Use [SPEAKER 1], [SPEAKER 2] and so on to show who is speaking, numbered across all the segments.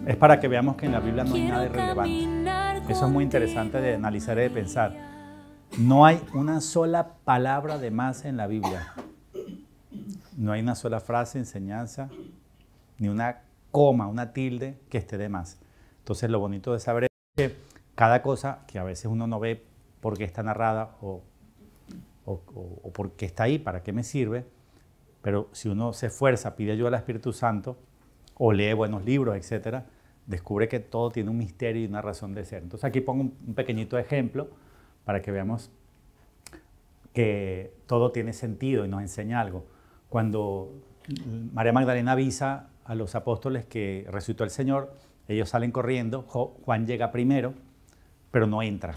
[SPEAKER 1] Es para que veamos que en la Biblia no hay nada irrelevante. Eso es muy interesante de analizar y de pensar. No hay una sola palabra de más en la Biblia. No hay una sola frase, enseñanza, ni una coma, una tilde que esté de más. Entonces lo bonito de saber es que cada cosa que a veces uno no ve por qué está narrada o por qué está ahí, para qué me sirve, pero si uno se esfuerza, pide ayuda al Espíritu Santo o lee buenos libros, etcétera, descubre que todo tiene un misterio y una razón de ser. Entonces aquí pongo un pequeñito ejemplo para que veamos que todo tiene sentido y nos enseña algo. Cuando María Magdalena avisa a los apóstoles que resucitó el Señor, ellos salen corriendo, Juan llega primero, pero no entra.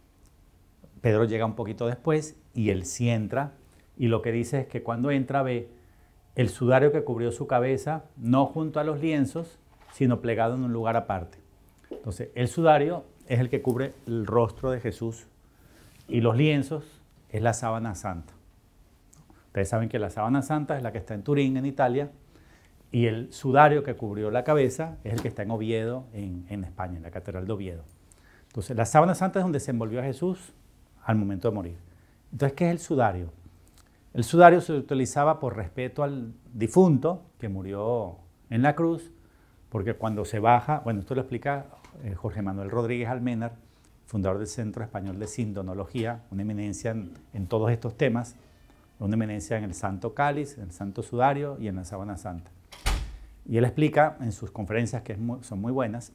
[SPEAKER 1] Pedro llega un poquito después y él sí entra, y lo que dice es que cuando entra ve el sudario que cubrió su cabeza, no junto a los lienzos, sino plegado en un lugar aparte. Entonces, el sudario es el que cubre el rostro de Jesús y los lienzos es la sábana santa. Ustedes saben que la sábana santa es la que está en Turín, en Italia, y el sudario que cubrió la cabeza es el que está en Oviedo, en España, en la Catedral de Oviedo. Entonces, la sábana santa es donde se envolvió a Jesús al momento de morir. Entonces, ¿qué es el sudario? El sudario se utilizaba por respeto al difunto que murió en la cruz, porque cuando se baja, bueno, esto lo explica Jorge Manuel Rodríguez Almenar, fundador del Centro Español de Sindonología, una eminencia en todos estos temas, una eminencia en el Santo Cáliz, en el Santo Sudario y en la Sábana Santa. Y él explica en sus conferencias, que son muy buenas,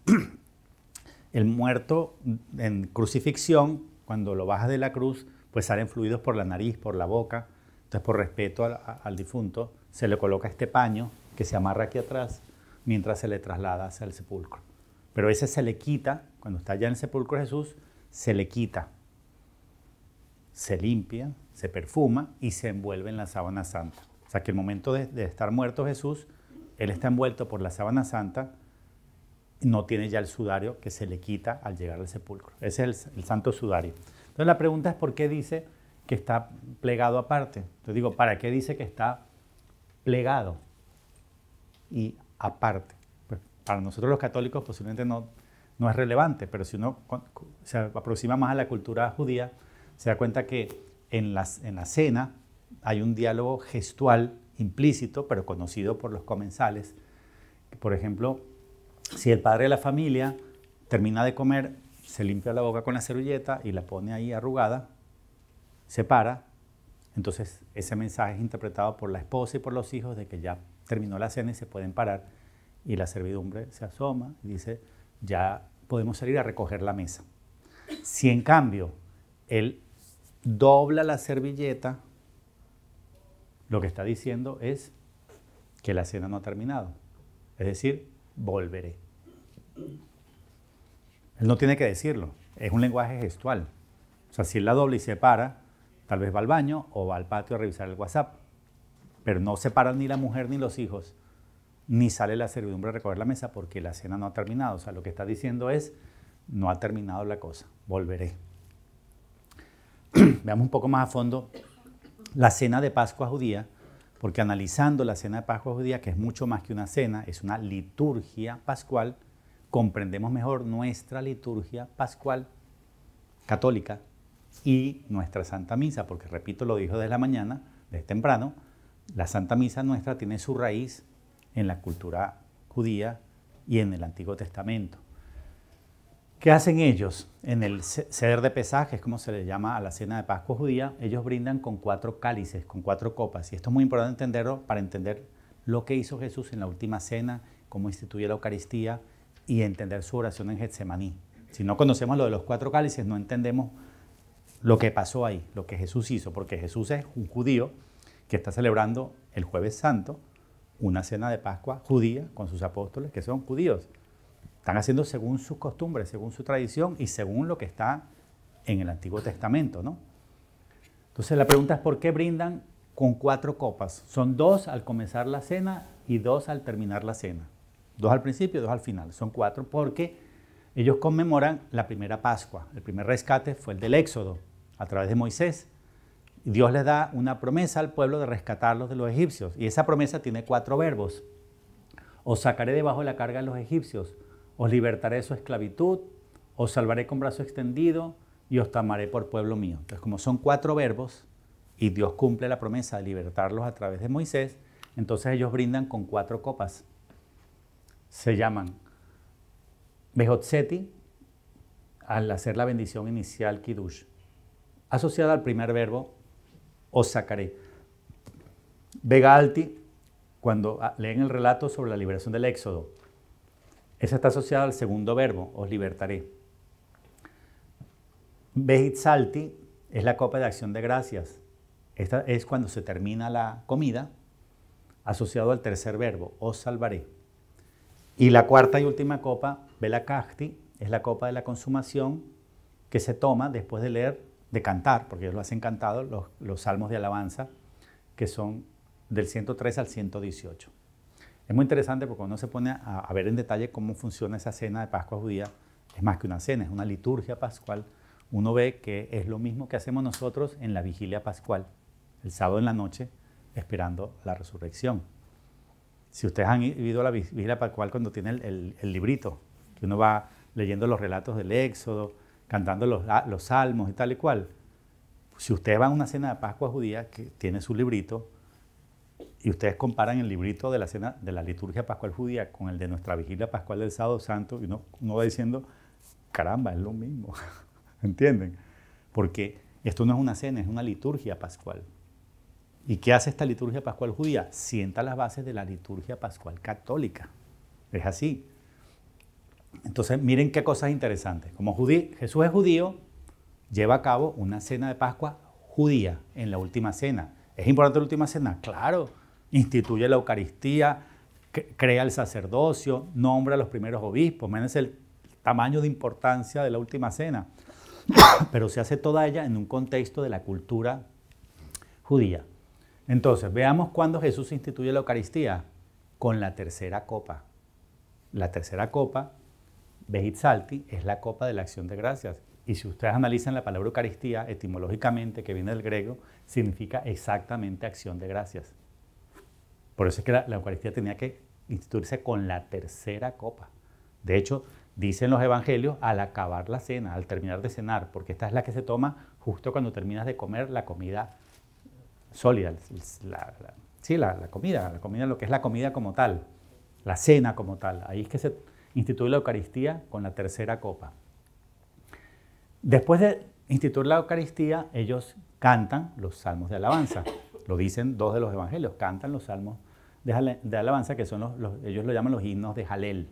[SPEAKER 1] el muerto en crucifixión, cuando lo bajas de la cruz, pues salen fluidos por la nariz, por la boca. Entonces, por respeto al difunto, se le coloca este paño que se amarra aquí atrás mientras se le traslada hacia el sepulcro. Pero ese se le quita, cuando está ya en el sepulcro de Jesús, se le quita, se limpia, se perfuma y se envuelve en la sábana santa. O sea que el momento de estar muerto Jesús, él está envuelto por la sábana santa, no tiene ya el sudario que se le quita al llegar al sepulcro. Ese es el santo sudario. Entonces la pregunta es ¿por qué dice que está plegado aparte? Entonces digo, ¿para qué dice que está plegado y aparte? Pues para nosotros los católicos posiblemente no es relevante, pero si uno se aproxima más a la cultura judía, se da cuenta que en la cena hay un diálogo gestual implícito, pero conocido por los comensales. Por ejemplo, si el padre de la familia termina de comer, se limpia la boca con la servilleta y la pone ahí arrugada, se para, entonces ese mensaje es interpretado por la esposa y por los hijos de que ya terminó la cena y se pueden parar, y la servidumbre se asoma y dice, ya podemos salir a recoger la mesa. Si en cambio él dobla la servilleta, lo que está diciendo es que la cena no ha terminado, es decir, volveré. Él no tiene que decirlo, es un lenguaje gestual. O sea, si él la dobla y se para, tal vez va al baño o va al patio a revisar el WhatsApp, pero no se paran ni la mujer ni los hijos, ni sale la servidumbre a recoger la mesa porque la cena no ha terminado. O sea, lo que está diciendo es, no ha terminado la cosa, volveré. Veamos un poco más a fondo la cena de Pascua judía, porque analizando la cena de Pascua judía, que es mucho más que una cena, es una liturgia pascual, comprendemos mejor nuestra liturgia pascual católica y nuestra Santa Misa, porque repito, lo dijo desde la mañana, desde temprano, la Santa Misa nuestra tiene su raíz en la cultura judía y en el Antiguo Testamento. ¿Qué hacen ellos? En el Seder de Pesaj, que es como se le llama a la cena de Pascua judía, ellos brindan con 4 cálices, con 4 copas. Y esto es muy importante entenderlo para entender lo que hizo Jesús en la última cena, cómo instituyó la Eucaristía y entender su oración en Getsemaní. Si no conocemos lo de los 4 cálices, no entendemos lo que pasó ahí, lo que Jesús hizo, porque Jesús es un judío que está celebrando el Jueves Santo, una cena de Pascua judía con sus apóstoles que son judíos. Están haciendo según sus costumbres, según su tradición y según lo que está en el Antiguo Testamento, ¿no? Entonces la pregunta es ¿por qué brindan con 4 copas? Son 2 al comenzar la cena y 2 al terminar la cena. 2 al principio y 2 al final. Son 4 porque ellos conmemoran la primera Pascua. El primer rescate fue el del Éxodo a través de Moisés. Dios les da una promesa al pueblo de rescatarlos de los egipcios. Y esa promesa tiene 4 verbos. Os sacaré debajo de la carga de los egipcios. os libertaré de su esclavitud, os salvaré con brazo extendido y os tomaré por pueblo mío. Entonces, como son 4 verbos y Dios cumple la promesa de libertarlos a través de Moisés, entonces ellos brindan con 4 copas. Se llaman Behotzeti, al hacer la bendición inicial Kiddush, asociada al primer verbo, os sacaré. Begalti, cuando leen el relato sobre la liberación del Éxodo, esa está asociada al segundo verbo, os libertaré. Behitzalti es la copa de acción de gracias. Esta es cuando se termina la comida, asociado al tercer verbo, os salvaré. Y la cuarta y última copa, Belakachti, es la copa de la consumación que se toma después de leer, de cantar, porque ellos lo hacen cantado, los salmos de alabanza, que son del 103 al 118. Es muy interesante porque uno se pone a ver en detalle cómo funciona esa cena de Pascua judía. Es más que una cena, es una liturgia pascual. Uno ve que es lo mismo que hacemos nosotros en la vigilia pascual, el sábado en la noche, esperando la resurrección. Si ustedes han ido a la vigilia pascual cuando tiene el librito, que uno va leyendo los relatos del Éxodo, cantando los salmos y tal y cual. Si ustedes van a una cena de Pascua judía que tiene su librito, y ustedes comparan el librito de la cena de la liturgia pascual judía con el de nuestra vigilia pascual del sábado santo, y uno va diciendo, caramba, es lo mismo. ¿Entienden? Porque esto no es una cena, es una liturgia pascual. ¿Y qué hace esta liturgia pascual judía? Sienta las bases de la liturgia pascual católica. Es así. Entonces, miren qué cosas interesantes. Como Jesús es judío, lleva a cabo una cena de Pascua judía en la última cena. ¿Es importante la última cena? Claro. Instituye la Eucaristía, crea el sacerdocio, nombra a los primeros obispos. Imagínense el tamaño de importancia de la última cena. Pero se hace toda ella en un contexto de la cultura judía. Entonces, veamos cuándo Jesús instituye la Eucaristía. Con la tercera copa. La tercera copa, Behitzalti, es la copa de la acción de gracias. Y si ustedes analizan la palabra Eucaristía, etimológicamente, que viene del griego, significa exactamente acción de gracias. Por eso es que la Eucaristía tenía que instituirse con la tercera copa. De hecho, dicen los evangelios al acabar la cena, al terminar de cenar, porque esta es la que se toma justo cuando terminas de comer la comida sólida, la comida, lo que es la comida como tal, la cena como tal. Ahí es que se instituye la Eucaristía con la tercera copa. Después de instituir la Eucaristía, ellos cantan los salmos de alabanza. Lo dicen 2 de los evangelios, cantan los salmos de alabanza, que son ellos lo llaman los himnos de Jalel.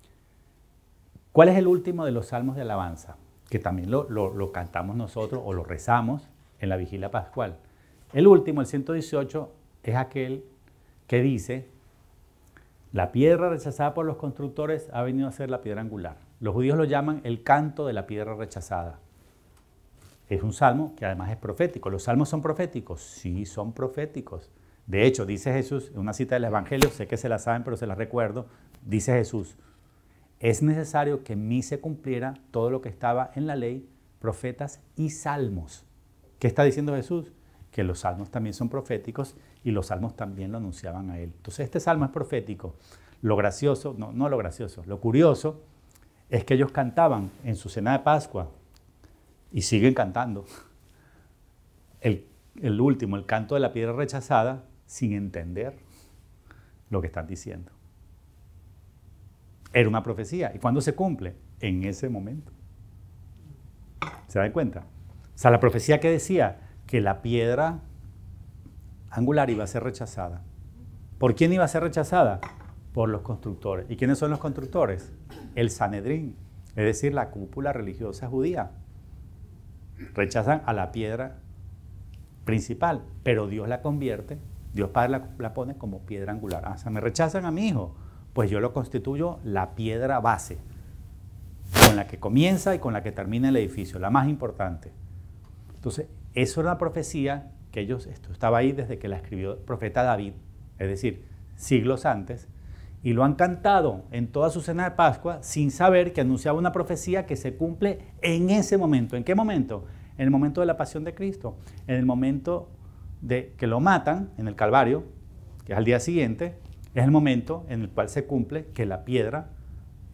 [SPEAKER 1] ¿Cuál es el último de los salmos de alabanza? Que también lo cantamos nosotros o lo rezamos en la vigilia pascual. El último, el 118, es aquel que dice: la piedra rechazada por los constructores ha venido a ser la piedra angular. Los judíos lo llaman el canto de la piedra rechazada. Es un salmo que además es profético. ¿Los salmos son proféticos? Sí, son proféticos. De hecho, dice Jesús, en una cita del Evangelio, sé que se la saben, pero se la recuerdo, dice Jesús: es necesario que en mí se cumpliera todo lo que estaba en la ley, profetas y salmos. ¿Qué está diciendo Jesús? Que los salmos también son proféticos y los salmos también lo anunciaban a él. Entonces este salmo es profético. Lo gracioso, no lo gracioso, lo curioso es que ellos cantaban en su cena de Pascua y siguen cantando el último, el canto de la piedra rechazada, sin entender lo que están diciendo. Era una profecía. ¿Y cuándo se cumple? En ese momento. ¿Se dan cuenta? O sea, la profecía que decía que la piedra angular iba a ser rechazada. ¿Por quién iba a ser rechazada? Por los constructores. ¿Y quiénes son los constructores? El Sanedrín, es decir, la cúpula religiosa judía. Rechazan a la piedra principal, pero Dios la convierte, Dios Padre la pone como piedra angular. O sea, me rechazan a mi hijo, pues yo lo constituyo la piedra base, con la que comienza y con la que termina el edificio, la más importante. Entonces, eso era una profecía que esto estaba ahí desde que la escribió el profeta David, es decir, siglos antes, y lo han cantado en toda su cena de Pascua sin saber que anunciaba una profecía que se cumple en ese momento. ¿En qué momento? En el momento de la pasión de Cristo, en el momento de que lo matan en el Calvario, que es al día siguiente, es el momento en el cual se cumple que la piedra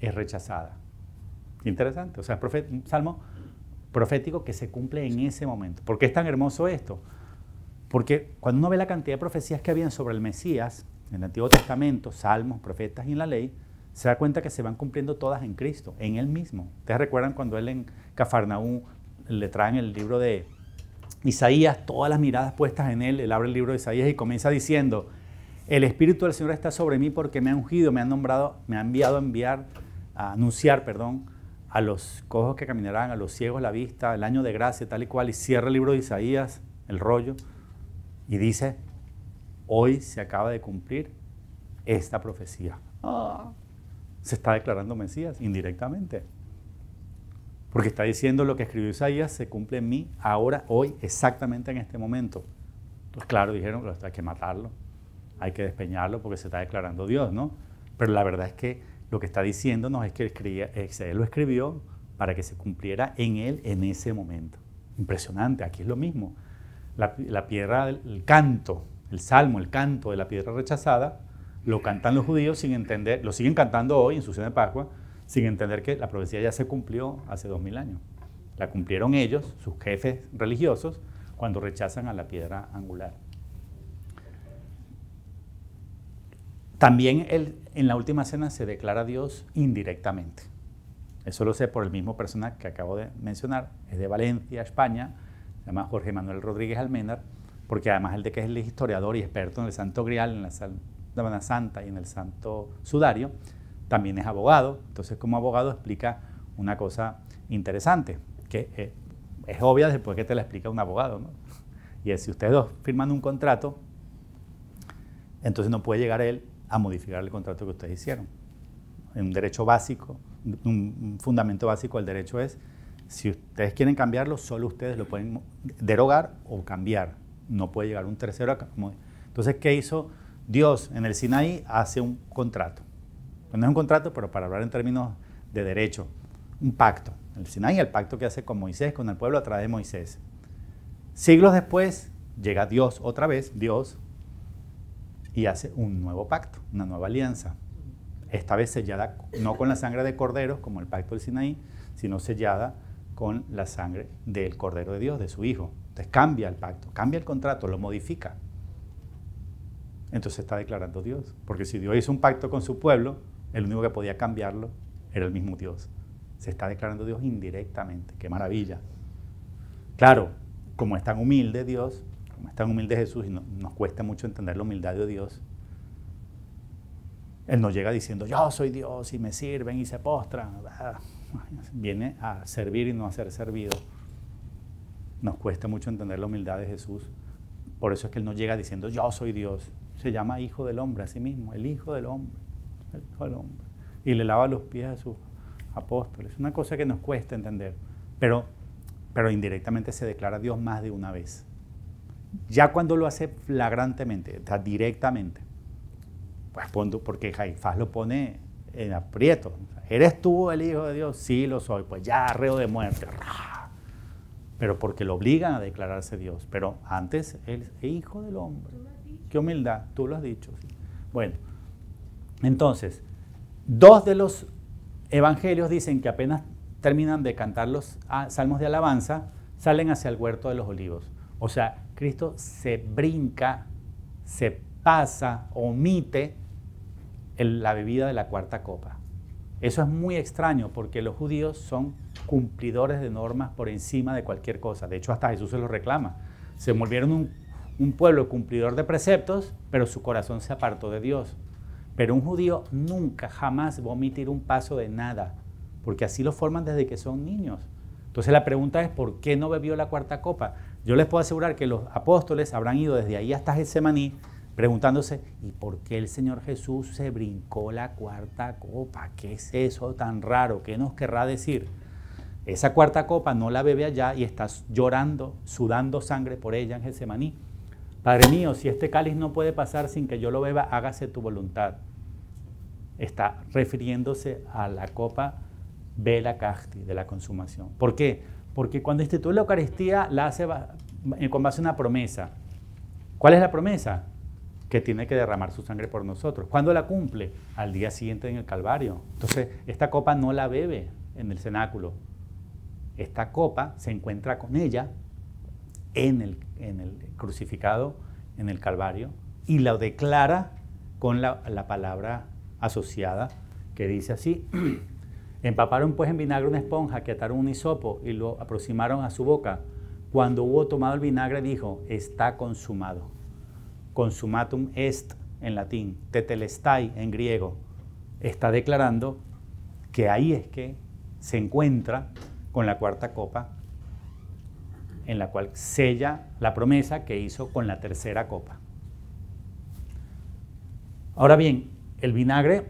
[SPEAKER 1] es rechazada. Interesante, o sea, es un salmo profético que se cumple en ese momento. ¿Por qué es tan hermoso esto? Porque cuando uno ve la cantidad de profecías que habían sobre el Mesías, en el Antiguo Testamento, salmos, profetas y en la ley, se da cuenta que se van cumpliendo todas en Cristo, en Él mismo. ¿Ustedes recuerdan cuando Él en Cafarnaúm le traen el libro de Isaías, todas las miradas puestas en Él? Él abre el libro de Isaías y comienza diciendo: el Espíritu del Señor está sobre mí porque me ha ungido, me ha nombrado, me ha enviado a anunciar, a los cojos que caminarán, a los ciegos la vista, el año de gracia, tal y cual. Y cierra el libro de Isaías, el rollo, y dice: hoy se acaba de cumplir esta profecía. Se está declarando Mesías indirectamente. Porque está diciendo: lo que escribió Isaías se cumple en mí ahora, hoy, exactamente en este momento. Entonces, claro, dijeron: hay que matarlo, hay que despeñarlo porque se está declarando Dios, ¿no? Pero la verdad es que lo que está diciéndonos es que Él lo escribió para que se cumpliera en Él en ese momento. Impresionante, aquí es lo mismo. La piedra, el canto, el salmo, el canto de la piedra rechazada, lo cantan los judíos sin entender, lo siguen cantando hoy en su cena de Pascua, sin entender que la profecía ya se cumplió hace 2000 años. La cumplieron ellos, sus jefes religiosos, cuando rechazan a la piedra angular. También en la última cena se declara a Dios indirectamente. Eso lo sé por el mismo personaje que acabo de mencionar, es de Valencia, España, se llama Jorge Manuel Rodríguez Alménar, porque además él de que es el historiador y experto en el Santo Grial, en la Sábana Santa y en el Santo Sudario, también es abogado. Entonces, como abogado explica una cosa interesante, que es obvia después que te la explica un abogado, ¿no? Y es: si ustedes dos firman un contrato, entonces no puede llegar él a modificar el contrato que ustedes hicieron. Un derecho básico, un fundamento básico del derecho es: si ustedes quieren cambiarlo, solo ustedes lo pueden derogar o cambiar. No puede llegar un tercero a... Entonces, ¿qué hizo Dios? En el Sinaí hace un contrato. No es un contrato, pero para hablar en términos de derecho, un pacto. En el Sinaí, el pacto que hace con Moisés, con el pueblo a través de Moisés. Siglos después, llega Dios otra vez, Dios, y hace un nuevo pacto, una nueva alianza. Esta vez sellada no con la sangre de corderos, como el pacto del Sinaí, sino sellada con la sangre del Cordero de Dios, de su Hijo. Entonces cambia el pacto, cambia el contrato, lo modifica. Entonces está declarando Dios. Porque si Dios hizo un pacto con su pueblo, el único que podía cambiarlo era el mismo Dios. Se está declarando Dios indirectamente. ¡Qué maravilla! Claro, como es tan humilde Dios, como es tan humilde Jesús, y nos cuesta mucho entender la humildad de Dios, Él no llega diciendo: yo soy Dios y me sirven y se postran. Viene a servir y no a ser servido. Nos cuesta mucho entender la humildad de Jesús. Por eso es que Él no llega diciendo: yo soy Dios. Se llama Hijo del Hombre a sí mismo, el Hijo del Hombre, el Hijo del Hombre. Y le lava los pies a sus apóstoles. Es una cosa que nos cuesta entender. Pero indirectamente se declara Dios más de una vez. Ya cuando lo hace flagrantemente, o sea, directamente, pues porque Caifás lo pone en aprieto. ¿Eres tú el Hijo de Dios? Sí, lo soy. Pues ya, reo de muerte. Pero porque lo obligan a declararse Dios. Pero antes, Él es Hijo del Hombre. Qué humildad, tú lo has dicho. ¿Sí? Bueno, entonces, dos de los evangelios dicen que apenas terminan de cantar los salmos de alabanza, salen hacia el huerto de los olivos. O sea, Cristo se brinca, se pasa, omite la bebida de la cuarta copa. Eso es muy extraño porque los judíos son cumplidores de normas por encima de cualquier cosa. De hecho, hasta Jesús se lo reclama. Se volvieron un pueblo cumplidor de preceptos, pero su corazón se apartó de Dios. Pero un judío nunca, jamás va a omitir un paso de nada, porque así lo forman desde que son niños. Entonces la pregunta es: ¿por qué no bebió la cuarta copa? Yo les puedo asegurar que los apóstoles habrán ido desde ahí hasta Getsemaní preguntándose: ¿y por qué el Señor Jesús se brincó la cuarta copa? ¿Qué es eso tan raro? ¿Qué nos querrá decir? Esa cuarta copa no la bebe allá y está llorando, sudando sangre por ella en Getsemaní. Padre mío, si este cáliz no puede pasar sin que yo lo beba, hágase tu voluntad. Está refiriéndose a la copa Bela Casti de la consumación. ¿Por qué? Porque cuando instituye la Eucaristía la hace con base a una promesa. ¿Cuál es la promesa? que tiene que derramar su sangre por nosotros. ¿Cuándo la cumple? Al día siguiente en el Calvario. Entonces, esta copa no la bebe en el cenáculo. Esta copa se encuentra con ella en el crucificado, en el Calvario, y la declara con la palabra asociada que dice así: empaparon pues en vinagre una esponja que ataron un hisopo y lo aproximaron a su boca. Cuando hubo tomado el vinagre dijo: está consumado. Consumatum est en latín, tetelestai en griego. Está declarando que ahí es que se encuentra con la cuarta copa, en la cual sella la promesa que hizo con la tercera copa. Ahora bien, el vinagre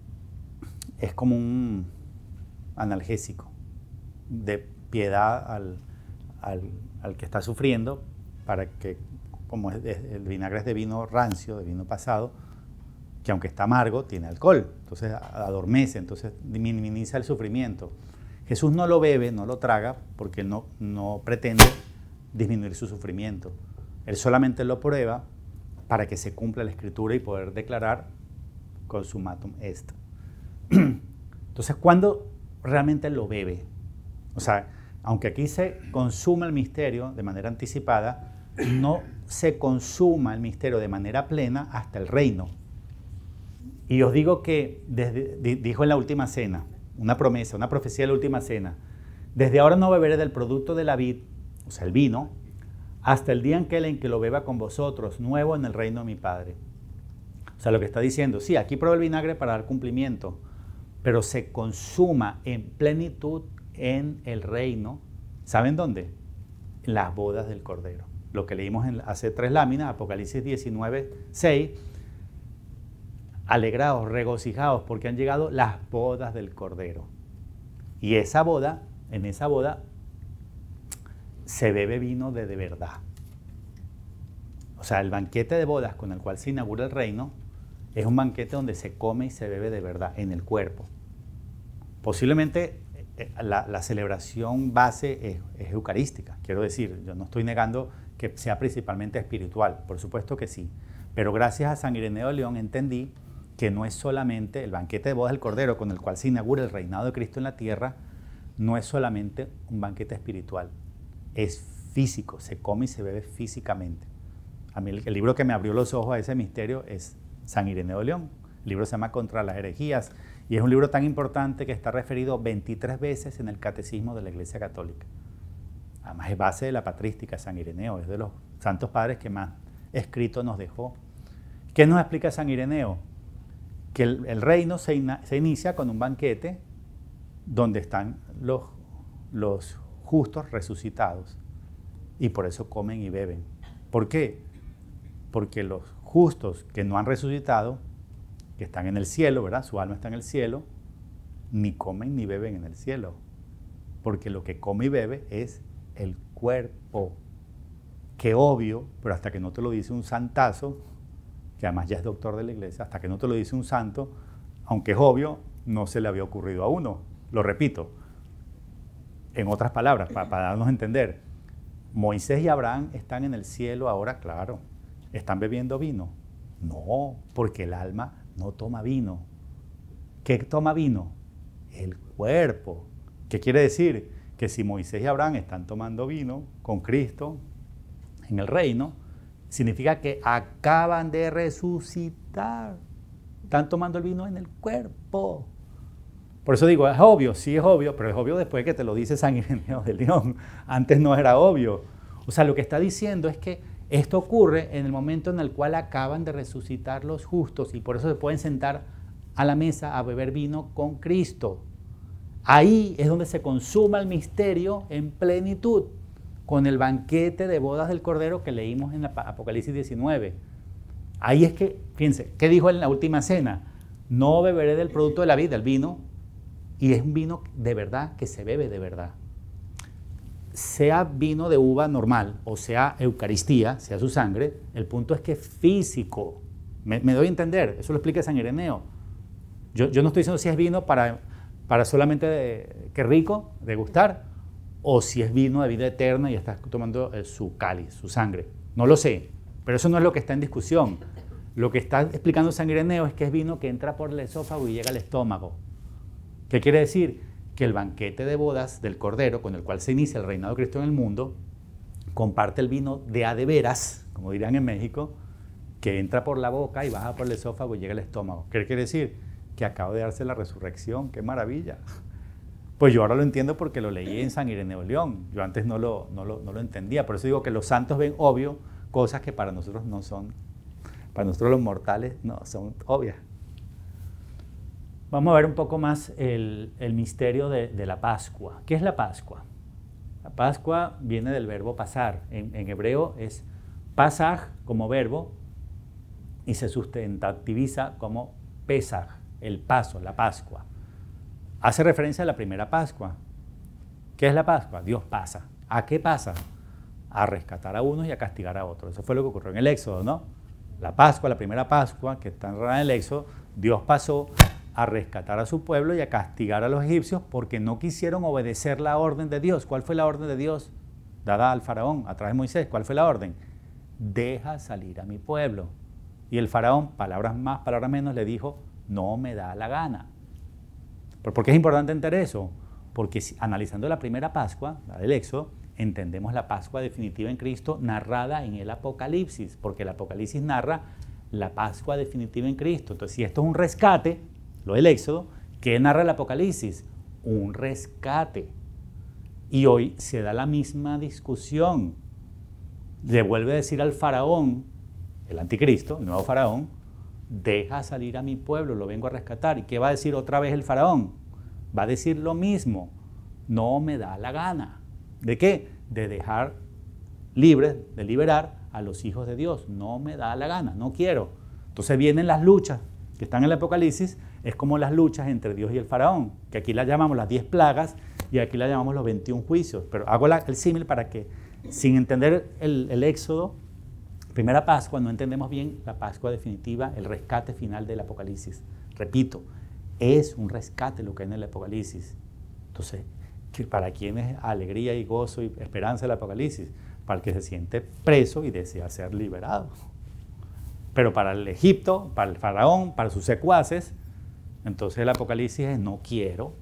[SPEAKER 1] es como un analgésico de piedad al que está sufriendo, para que, como el vinagre es de vino rancio, de vino pasado, que aunque está amargo, tiene alcohol, entonces adormece, entonces minimiza el sufrimiento. Jesús no lo bebe, no lo traga, porque él no pretende disminuir su sufrimiento. Él solamente lo prueba para que se cumpla la Escritura y poder declarar consumatum est. Entonces, ¿cuándo realmente lo bebe? O sea, aunque aquí se consuma el misterio de manera anticipada, no se consuma el misterio de manera plena hasta el reino. Y os digo que, dijo en la última cena, una promesa, una profecía de la última cena: desde ahora no beberé del producto de la vid, o sea, el vino, hasta el día en que lo beba con vosotros, nuevo en el reino de mi Padre. O sea, lo que está diciendo, sí, aquí prueba el vinagre para dar cumplimiento, pero se consuma en plenitud en el reino. ¿Saben dónde? En las bodas del Cordero. Lo que leímos hace 3 láminas, Apocalipsis 19, 6. Alegraos, regocijaos, porque han llegado las bodas del Cordero. Y esa boda, en esa boda, se bebe vino de verdad. O sea, el banquete de bodas con el cual se inaugura el reino es un banquete donde se come y se bebe de verdad, en el cuerpo. Posiblemente la celebración base es eucarística, quiero decir, yo no estoy negando que sea principalmente espiritual, por supuesto que sí, pero gracias a San Ireneo de León entendí que no es solamente el banquete de bodas del Cordero con el cual se inaugura el reinado de Cristo en la tierra, no es solamente un banquete espiritual, es físico, se come y se bebe físicamente. A mí el libro que me abrió los ojos a ese misterio es San Ireneo de León. El libro se llama Contra las herejías y es un libro tan importante que está referido 23 veces en el Catecismo de la Iglesia Católica. Además es base de la patrística San Ireneo, es de los santos padres que más escrito nos dejó. ¿Qué nos explica San Ireneo? Que el reino se inicia con un banquete donde están los justos resucitados y por eso comen y beben. ¿Por qué? Porque los justos que no han resucitado, que están en el cielo, ¿verdad? Su alma está en el cielo, ni comen ni beben en el cielo, porque lo que come y bebe es el cuerpo. Qué obvio, pero hasta que no te lo dice un santazo, que además ya es doctor de la iglesia, hasta que no te lo dice un santo, aunque es obvio, no se le había ocurrido a uno. Lo repito, en otras palabras, para darnos a entender, Moisés y Abraham están en el cielo ahora, claro. ¿Están bebiendo vino? No, porque el alma no toma vino. ¿Qué toma vino? El cuerpo. ¿Qué quiere decir? Que si Moisés y Abraham están tomando vino con Cristo en el reino, significa que acaban de resucitar. Están tomando el vino en el cuerpo. Por eso digo, es obvio, sí es obvio, pero es obvio después que te lo dice San Ireneo de León. Antes no era obvio. O sea, lo que está diciendo es que esto ocurre en el momento en el cual acaban de resucitar los justos y por eso se pueden sentar a la mesa a beber vino con Cristo. Ahí es donde se consuma el misterio en plenitud, con el banquete de bodas del Cordero que leímos en Apocalipsis 19. Ahí es que, fíjense, ¿qué dijo en la última cena? No beberé del producto de la vida, el vino, y es un vino de verdad, que se bebe de verdad. Sea vino de uva normal o sea Eucaristía, sea su sangre, el punto es que es físico. Me doy a entender, eso lo explica San Ireneo. Yo no estoy diciendo si es vino para solamente, qué rico, degustar, o si es vino de vida eterna y estás tomando su cáliz, su sangre. No lo sé, pero eso no es lo que está en discusión. Lo que está explicando San Ireneo es que es vino que entra por el esófago y llega al estómago. ¿Qué quiere decir? Que el banquete de bodas del Cordero, con el cual se inicia el reinado de Cristo en el mundo, comparte el vino de a de veras, como dirían en México, que entra por la boca y baja por el esófago y llega al estómago. ¿Qué quiere decir? Que acaba de darse la resurrección. ¡Qué maravilla! Pues yo ahora lo entiendo porque lo leí en San Ireneo de León. Yo antes no lo entendía. Por eso digo que los santos ven obvio cosas que para nosotros no son, para nosotros los mortales no son obvias. Vamos a ver un poco más el misterio de la Pascua. ¿Qué es la Pascua? La Pascua viene del verbo pasar. En hebreo es pasaj como verbo y se sustentativiza como pesaj, el paso, la Pascua. Hace referencia a la primera Pascua. ¿Qué es la Pascua? Dios pasa. ¿A qué pasa? A rescatar a unos y a castigar a otros. Eso fue lo que ocurrió en el Éxodo, ¿no? La Pascua, la primera Pascua, que está narrada en el Éxodo, Dios pasó a rescatar a su pueblo y a castigar a los egipcios porque no quisieron obedecer la orden de Dios. ¿Cuál fue la orden de Dios dada al faraón a través de Moisés? ¿Cuál fue la orden? Deja salir a mi pueblo. Y el faraón, palabras más, palabras menos, le dijo, no me da la gana. ¿Pero por qué es importante entender eso? Porque analizando la primera Pascua, la del Éxodo, entendemos la Pascua definitiva en Cristo narrada en el Apocalipsis, porque el Apocalipsis narra la Pascua definitiva en Cristo. Entonces, si esto es un rescate, lo del Éxodo, ¿qué narra el Apocalipsis? Un rescate. Y hoy se da la misma discusión. Le vuelve a decir al faraón, el anticristo, el nuevo faraón, deja salir a mi pueblo, lo vengo a rescatar. ¿Y qué va a decir otra vez el faraón? Va a decir lo mismo, no me da la gana. ¿De qué? De dejar libres, de liberar a los hijos de Dios. No me da la gana, no quiero. Entonces vienen las luchas que están en el Apocalipsis, es como las luchas entre Dios y el faraón, que aquí las llamamos las 10 plagas y aquí las llamamos los 21 juicios. Pero hago el símil para que, sin entender el Éxodo, primera Pascua, no entendemos bien la Pascua definitiva, el rescate final del Apocalipsis. Repito, es un rescate lo que hay en el Apocalipsis. Entonces, ¿para quién es alegría y gozo y esperanza el Apocalipsis? Para el que se siente preso y desea ser liberado. Pero para el Egipto, para el faraón, para sus secuaces, entonces el Apocalipsis es no quiero.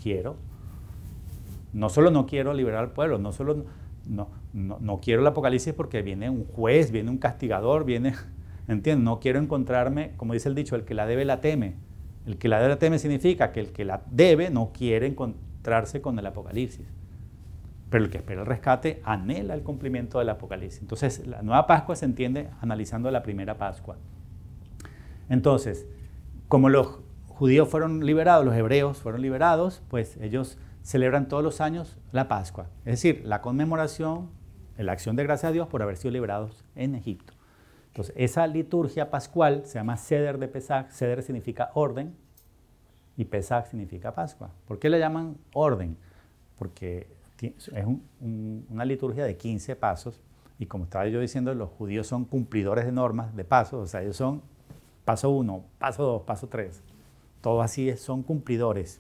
[SPEAKER 1] No solo no quiero liberar al pueblo, no solo no quiero el Apocalipsis porque viene un juez, viene un castigador, viene, ¿entiendes? No quiero encontrarme, como dice el dicho, el que la debe la teme. El que la debe la teme significa que el que la debe no quiere encontrarse con el Apocalipsis. Pero el que espera el rescate anhela el cumplimiento del Apocalipsis. Entonces, la nueva Pascua se entiende analizando la primera Pascua. Entonces, como los judíos fueron liberados, los hebreos fueron liberados, pues ellos celebran todos los años la Pascua. Es decir, la conmemoración, la acción de gracias a Dios por haber sido liberados en Egipto. Entonces, esa liturgia pascual se llama Seder de Pesaj. Seder significa orden y Pesaj significa Pascua. ¿Por qué le llaman orden? Porque es una liturgia de 15 pasos y como estaba yo diciendo, los judíos son cumplidores de normas, de pasos, o sea, ellos son paso 1, paso 2, paso 3, todo así son cumplidores.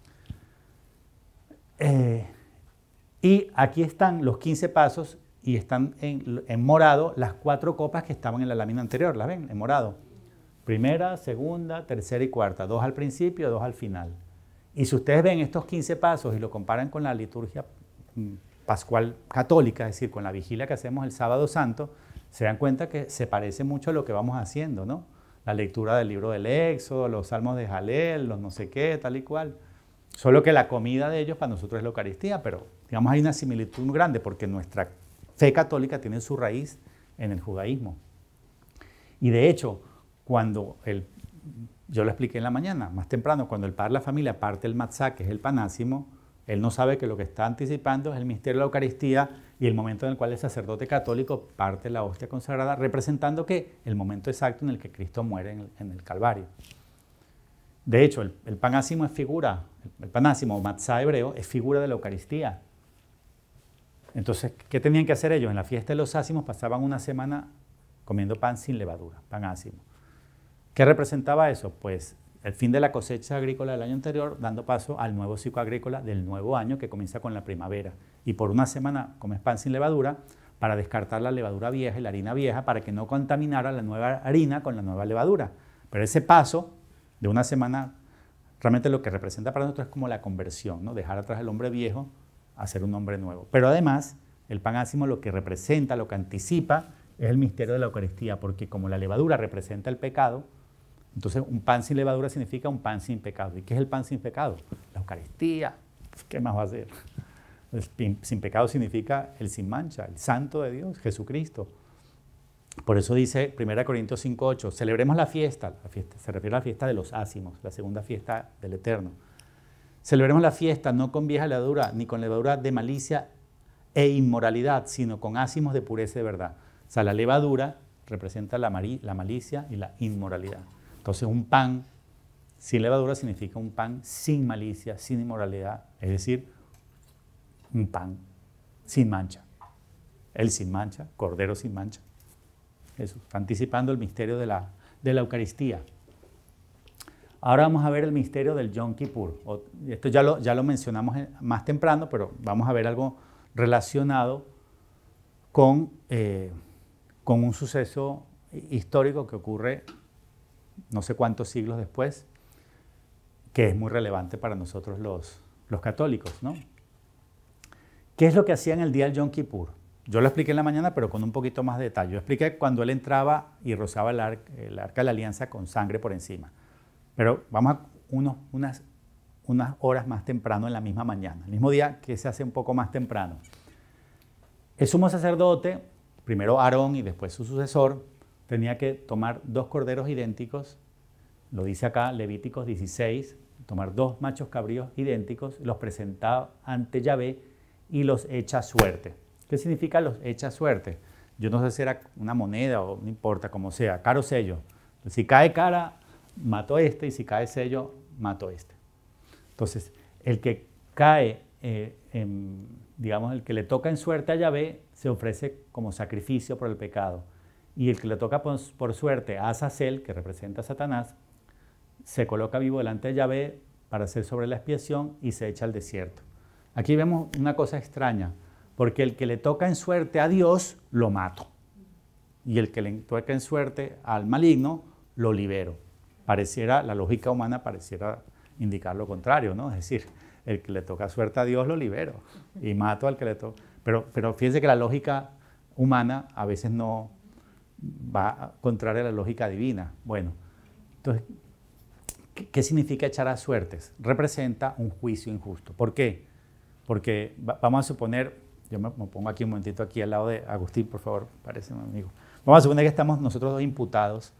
[SPEAKER 1] Y aquí están los 15 pasos y están en morado las 4 copas que estaban en la lámina anterior, ¿las ven? En morado. Primera, segunda, tercera y cuarta, 2 al principio, 2 al final. Y si ustedes ven estos 15 pasos y lo comparan con la liturgia pascual católica, es decir, con la vigilia que hacemos el sábado santo, se dan cuenta que se parece mucho a lo que vamos haciendo, ¿no? La lectura del libro del Éxodo, los salmos de Jalel, los no sé qué, tal y cual. Solo que la comida de ellos para nosotros es la Eucaristía, pero digamos hay una similitud muy grande porque nuestra fe católica tiene su raíz en el judaísmo. Y de hecho, cuando yo lo expliqué en la mañana, más temprano, cuando el padre de la familia parte el matzá, que es el panásimo, él no sabe que lo que está anticipando es el misterio de la Eucaristía y el momento en el cual el sacerdote católico parte la hostia consagrada, representando que el momento exacto en el que Cristo muere en el Calvario. De hecho, el panásimo es figura, el panásimo o matzá hebreo es figura de la Eucaristía. Entonces, ¿qué tenían que hacer ellos? En la fiesta de los ácimos pasaban una semana comiendo pan sin levadura, pan ácimo. ¿Qué representaba eso? Pues el fin de la cosecha agrícola del año anterior, dando paso al nuevo ciclo agrícola del nuevo año que comienza con la primavera. Y por una semana comes pan sin levadura para descartar la levadura vieja y la harina vieja para que no contaminara la nueva harina con la nueva levadura. Pero ese paso de una semana realmente lo que representa para nosotros es como la conversión, ¿no? Dejar atrás el hombre viejo, hacer un hombre nuevo. Pero además, el pan ácimo lo que representa, lo que anticipa, es el misterio de la Eucaristía, porque como la levadura representa el pecado, entonces un pan sin levadura significa un pan sin pecado. ¿Y qué es el pan sin pecado? La Eucaristía. ¿Qué más va a ser? Sin pecado significa el sin mancha, el santo de Dios, Jesucristo. Por eso dice 1 Corintios 5:8, celebremos la fiesta se refiere a la fiesta de los ácimos, la segunda fiesta del Eterno. Celebremos la fiesta no con vieja levadura, ni con levadura de malicia e inmoralidad, sino con ácimos de pureza y de verdad. O sea, la levadura representa la malicia y la inmoralidad. Entonces, un pan sin levadura significa un pan sin malicia, sin inmoralidad, es decir, un pan sin mancha. El sin mancha, cordero sin mancha. Eso, está anticipando el misterio de la Eucaristía. Ahora vamos a ver el misterio del Yom Kippur. Esto ya lo mencionamos más temprano, pero vamos a ver algo relacionado con un suceso histórico que ocurre no sé cuántos siglos después, que es muy relevante para nosotros los católicos, ¿no? ¿Qué es lo que hacían el día del Yom Kippur? Yo lo expliqué en la mañana, pero con un poquito más de detalle. Yo expliqué cuando él entraba y rozaba el arca de la alianza con sangre por encima. Pero vamos a unas horas más temprano en la misma mañana, el mismo día que se hace un poco más temprano. El sumo sacerdote, primero Aarón y después su sucesor, tenía que tomar 2 corderos idénticos, lo dice acá Levíticos 16, tomar 2 machos cabríos idénticos, los presentaba ante Yahvé y los echa suerte. ¿Qué significa los echa suerte? Yo no sé si era una moneda o no importa, como sea, cara o sello. Si cae cara, mato este, y si cae sello, mato este. Entonces, el que cae, digamos, el que le toca en suerte a Yahvé, se ofrece como sacrificio por el pecado. Y el que le toca por suerte a Azazel, que representa a Satanás, se coloca vivo delante de Yahvé para hacer sobre la expiación y se echa al desierto. Aquí vemos una cosa extraña, porque el que le toca en suerte a Dios, lo mato. Y el que le toca en suerte al maligno, lo libero. La lógica humana pareciera indicar lo contrario, ¿no? Es decir, el que le toca suerte a Dios, lo libero. Y mato al que le toca. Pero fíjense que la lógica humana a veces no va contraria a la lógica divina. Bueno, entonces, ¿qué significa echar a suertes? Representa un juicio injusto. ¿Por qué? Porque vamos a suponer, yo me pongo aquí un momentito aquí al lado de Agustín, por favor, parece mi amigo. Vamos a suponer que estamos nosotros 2 imputados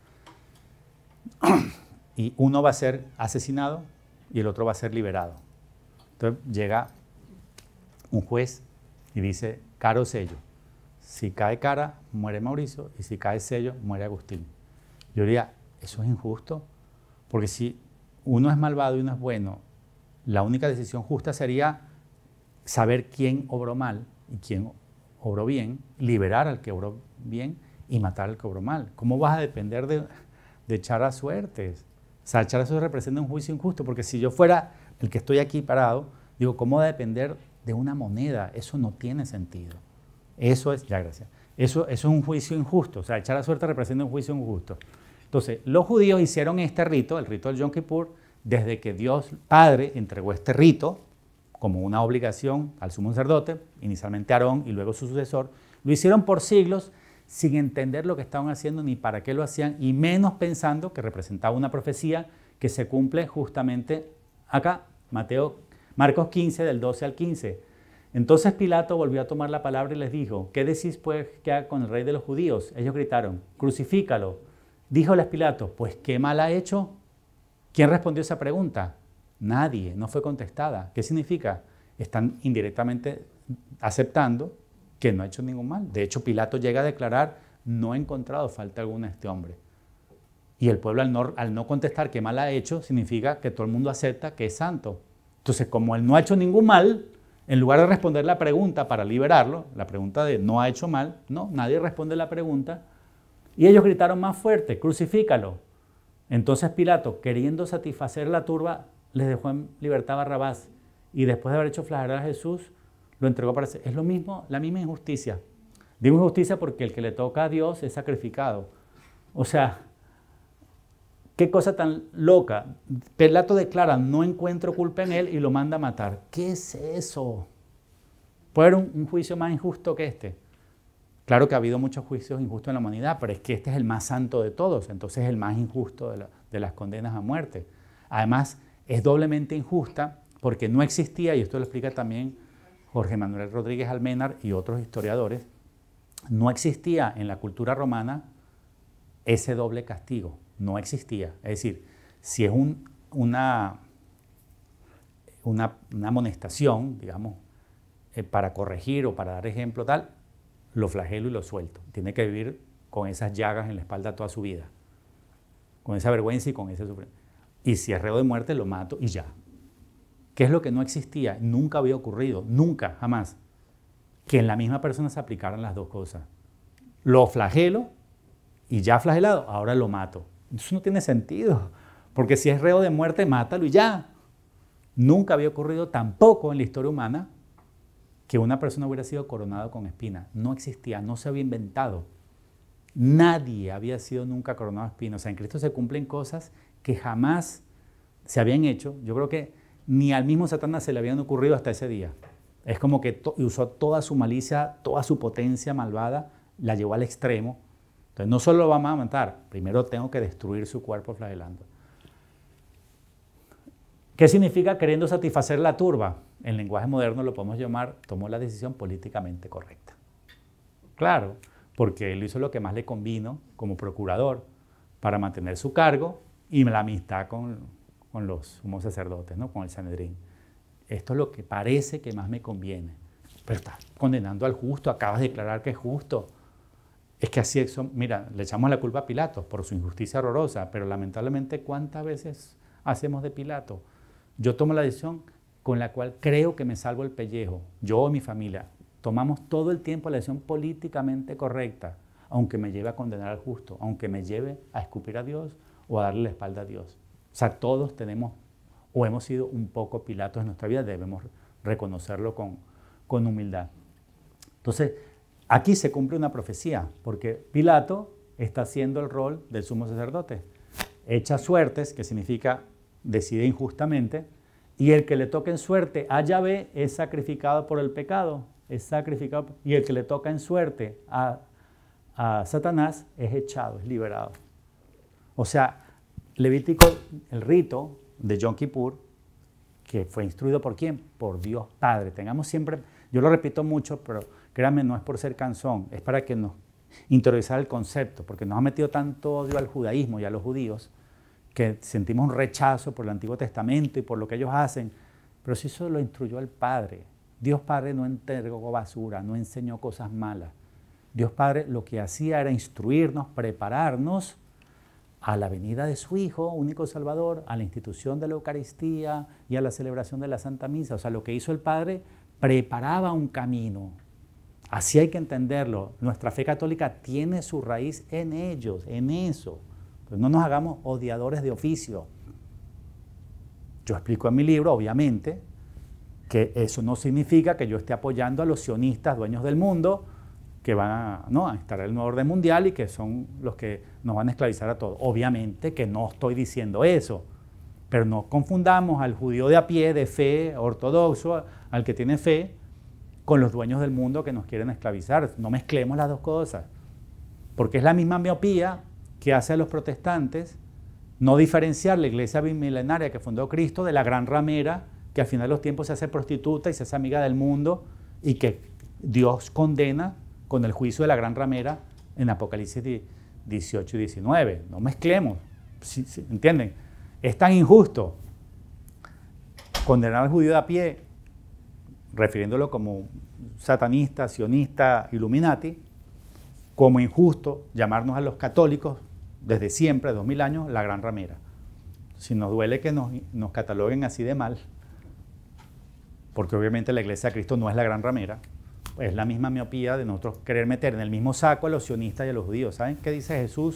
[SPEAKER 1] y uno va a ser asesinado y el otro va a ser liberado. Entonces llega un juez y dice, cara o sello. Si cae cara, muere Mauricio, y si cae sello, muere Agustín. Yo diría, eso es injusto, porque si uno es malvado y uno es bueno, la única decisión justa sería saber quién obró mal y quién obró bien, liberar al que obró bien y matar al que obró mal. ¿Cómo vas a depender de echar a suertes? O sea, echar a suertes representa un juicio injusto, porque si yo fuera el que estoy aquí parado, digo, ¿cómo va a depender de una moneda? Eso no tiene sentido. Eso es, ya gracias, eso es un juicio injusto. O sea, echar a suerte representa un juicio injusto. Entonces, los judíos hicieron este rito, el rito del Yom Kippur, desde que Dios Padre entregó este rito como una obligación al sumo sacerdote, inicialmente Aarón y luego su sucesor. Lo hicieron por siglos sin entender lo que estaban haciendo ni para qué lo hacían, y menos pensando que representaba una profecía que se cumple justamente acá, Marcos 15, del 12 al 15. Entonces Pilato volvió a tomar la palabra y les dijo, ¿qué decís pues que haga con el rey de los judíos? Ellos gritaron, crucifícalo. Díjoles Pilato, pues ¿qué mal ha hecho? ¿Quién respondió esa pregunta? Nadie, no fue contestada. ¿Qué significa? Están indirectamente aceptando que no ha hecho ningún mal. De hecho, Pilato llega a declarar, no he encontrado falta alguna a este hombre. Y el pueblo al no contestar qué mal ha hecho, significa que todo el mundo acepta que es santo. Entonces, como él no ha hecho ningún mal, en lugar de responder la pregunta para liberarlo, la pregunta de no ha hecho mal, no, nadie responde la pregunta. Y ellos gritaron más fuerte, crucifícalo. Entonces Pilato, queriendo satisfacer la turba, les dejó en libertad a Barrabás. Y después de haber hecho flagelar a Jesús, lo entregó para... Es lo mismo, la misma injusticia. Digo injusticia porque el que le toca a Dios es sacrificado. O sea, qué cosa tan loca. Pilato declara, no encuentro culpa en él y lo manda a matar. ¿Qué es eso? ¿Puede haber un juicio más injusto que este? Claro que ha habido muchos juicios injustos en la humanidad, pero es que este es el más santo de todos, entonces es el más injusto de las condenas a muerte. Además, es doblemente injusta porque no existía, y esto lo explica también Jorge Manuel Rodríguez Almenar y otros historiadores, no existía en la cultura romana ese doble castigo, no existía. Es decir, si es una amonestación, digamos, para corregir o para dar ejemplo tal, lo flagelo y lo suelto. Tiene que vivir con esas llagas en la espalda toda su vida, con esa vergüenza y con ese sufrimiento. Y si es reo de muerte, lo mato y ya. ¿Qué es lo que no existía? Nunca había ocurrido, nunca, jamás, que en la misma persona se aplicaran las dos cosas. Lo flagelo y ya flagelado, ahora lo mato. Eso no tiene sentido, porque si es reo de muerte, mátalo y ya. Nunca había ocurrido tampoco en la historia humana que una persona hubiera sido coronada con espinas. No existía, no se había inventado. Nadie había sido nunca coronado de espinas. O sea, en Cristo se cumplen cosas que jamás se habían hecho. Yo creo que ni al mismo Satanás se le habían ocurrido hasta ese día. Es como que usó toda su malicia, toda su potencia malvada, la llevó al extremo. Entonces no solo lo vamos a matar, primero tengo que destruir su cuerpo flagelando. ¿Qué significa queriendo satisfacer la turba? En lenguaje moderno lo podemos llamar, tomó la decisión políticamente correcta. Claro, porque él hizo lo que más le convino como procurador para mantener su cargo y la amistad con los sumos sacerdotes, ¿no? Con el Sanedrín. Esto es lo que parece que más me conviene. Pero estás condenando al justo, acabas de declarar que es justo. Es que así es, mira, le echamos la culpa a Pilato por su injusticia horrorosa, pero lamentablemente, ¿cuántas veces hacemos de Pilato? Yo tomo la decisión con la cual creo que me salvo el pellejo, yo y mi familia. Tomamos todo el tiempo la decisión políticamente correcta, aunque me lleve a condenar al justo, aunque me lleve a escupir a Dios o a darle la espalda a Dios. O sea, todos tenemos o hemos sido un poco Pilatos en nuestra vida, debemos reconocerlo con humildad. Entonces, aquí se cumple una profecía, porque Pilato está haciendo el rol del sumo sacerdote. Echa suertes, que significa decide injustamente, y el que le toca en suerte a Yahvé es sacrificado por el pecado, es sacrificado, y el que le toca en suerte a Satanás es echado, es liberado. O sea, Levítico, el rito de Yom Kippur, que fue instruido ¿por quién? Por Dios Padre. Tengamos siempre, yo lo repito mucho, pero créanme, no es por ser cansón, es para que nos interiorizar el concepto, porque nos ha metido tanto odio al judaísmo y a los judíos, que sentimos un rechazo por el Antiguo Testamento y por lo que ellos hacen, pero si eso lo instruyó el Padre. Dios Padre no entregó basura, no enseñó cosas malas. Dios Padre lo que hacía era instruirnos, prepararnos a la venida de su Hijo, único Salvador, a la institución de la Eucaristía y a la celebración de la Santa Misa. O sea, lo que hizo el Padre preparaba un camino. Así hay que entenderlo. Nuestra fe católica tiene su raíz en ellos, en eso. Pues no nos hagamos odiadores de oficio. Yo explico en mi libro, obviamente, que eso no significa que yo esté apoyando a los sionistas, dueños del mundo, que van a instalar el nuevo orden mundial y que son los que nos van a esclavizar a todos. Obviamente que no estoy diciendo eso, pero no confundamos al judío de a pie, de fe, ortodoxo, al que tiene fe, con los dueños del mundo que nos quieren esclavizar. No mezclemos las dos cosas, porque es la misma miopía que hace a los protestantes no diferenciar la iglesia bimilenaria que fundó Cristo de la gran ramera que al final de los tiempos se hace prostituta y se hace amiga del mundo y que Dios condena con el juicio de la gran ramera en Apocalipsis 18 y 19. No mezclemos, ¿sí? ¿Entienden? Es tan injusto condenar al judío de a pie, refiriéndolo como satanista, sionista, illuminati, como injusto llamarnos a los católicos desde siempre, 2000 años, la gran ramera. Si nos duele que nos cataloguen así de mal, porque obviamente la Iglesia de Cristo no es la gran ramera, es la misma miopía de nosotros querer meter en el mismo saco a los sionistas y a los judíos. ¿Saben qué dice Jesús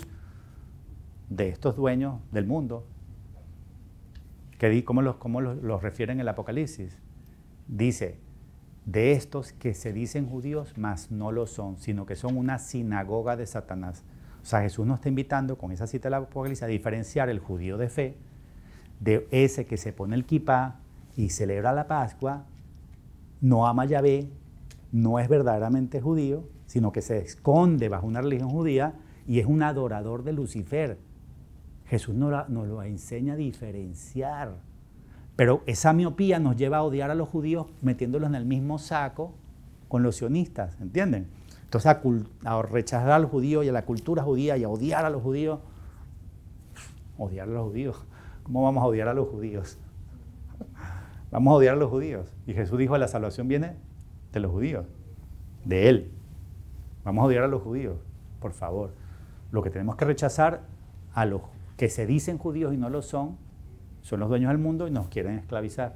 [SPEAKER 1] de estos dueños del mundo? ¿Cómo los refieren en el Apocalipsis? Dice, de estos que se dicen judíos, mas no lo son, sino que son una sinagoga de Satanás. O sea, Jesús nos está invitando con esa cita de la Apocalipsis a diferenciar el judío de fe de ese que se pone el kipá y celebra la Pascua, no ama a Yahvé, no es verdaderamente judío, sino que se esconde bajo una religión judía y es un adorador de Lucifer. Jesús nos lo enseña a diferenciar. Pero esa miopía nos lleva a odiar a los judíos metiéndolos en el mismo saco con los sionistas, ¿entienden? Entonces a rechazar a los judíos y a la cultura judía y a odiar a los judíos. Odiar a los judíos. ¿Cómo vamos a odiar a los judíos? Vamos a odiar a los judíos. Y Jesús dijo, la salvación viene de los judíos, de Él. Vamos a odiar a los judíos, por favor. Lo que tenemos que rechazar a los que se dicen judíos y no lo son los dueños del mundo y nos quieren esclavizar.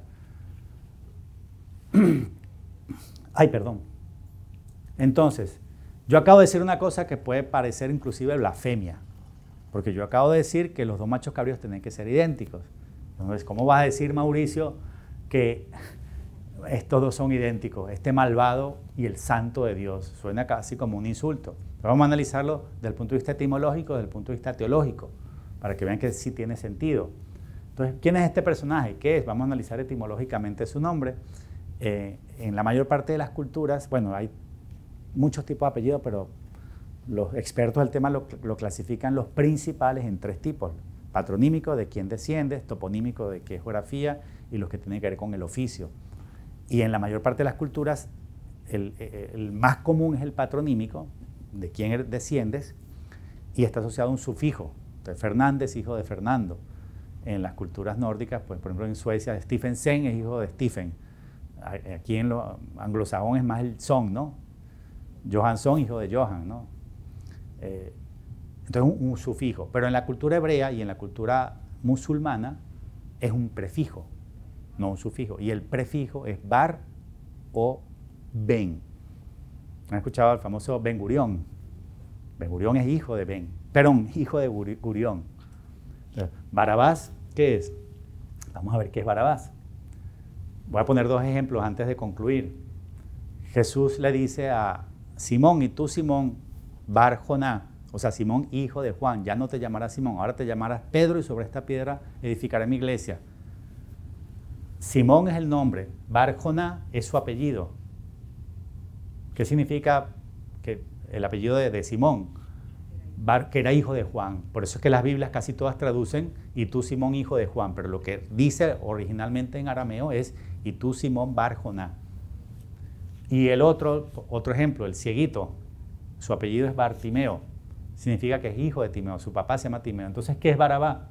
[SPEAKER 1] Ay, perdón. Entonces, yo acabo de decir una cosa que puede parecer inclusive blasfemia, porque yo acabo de decir que los dos machos cabríos tienen que ser idénticos. Entonces, ¿cómo vas a decir, Mauricio, que estos dos son idénticos, este malvado y el santo de Dios? Suena casi como un insulto. Pero vamos a analizarlo desde el punto de vista etimológico, desde el punto de vista teológico, para que vean que sí tiene sentido. Entonces, ¿quién es este personaje? ¿Qué es? Vamos a analizar etimológicamente su nombre. En la mayor parte de las culturas, bueno, hay muchos tipos de apellidos, pero los expertos del tema lo clasifican los principales en tres tipos: patronímico, de quién desciendes; toponímico, de qué geografía; y los que tienen que ver con el oficio. Y en la mayor parte de las culturas, el más común es el patronímico, de quién desciendes, y está asociado a un sufijo. Entonces, Fernández, hijo de Fernando. En las culturas nórdicas, pues, por ejemplo, en Suecia, Stephensen es hijo de Stephen. Aquí en lo anglosajón es más el son, ¿no? Johansson, hijo de Johan, ¿no? Entonces, un sufijo. Pero en la cultura hebrea y en la cultura musulmana es un prefijo, no un sufijo. Y el prefijo es bar o ben. ¿Han escuchado al famoso Ben Gurión? Ben Gurión es hijo de Ben. Perdón, hijo de Gurión. Barabás, ¿qué es? Vamos a ver qué es Barabás. Voy a poner dos ejemplos antes de concluir. Jesús le dice a Simón: y tú, Simón, Bar Joná, o sea, Simón, hijo de Juan, ya no te llamarás Simón, ahora te llamarás Pedro, y sobre esta piedra edificaré mi iglesia. Simón es el nombre, Bar Joná es su apellido. ¿Qué significa que el apellido de Simón? Que era hijo de Juan. Por eso es que las Biblias casi todas traducen y tú, Simón, hijo de Juan, pero lo que dice originalmente en arameo es y tú, Simón, Bar Joná. Y el otro ejemplo, el cieguito, su apellido es Bartimeo, significa que es hijo de Timeo, su papá se llama Timeo. Entonces, ¿qué es Barabá?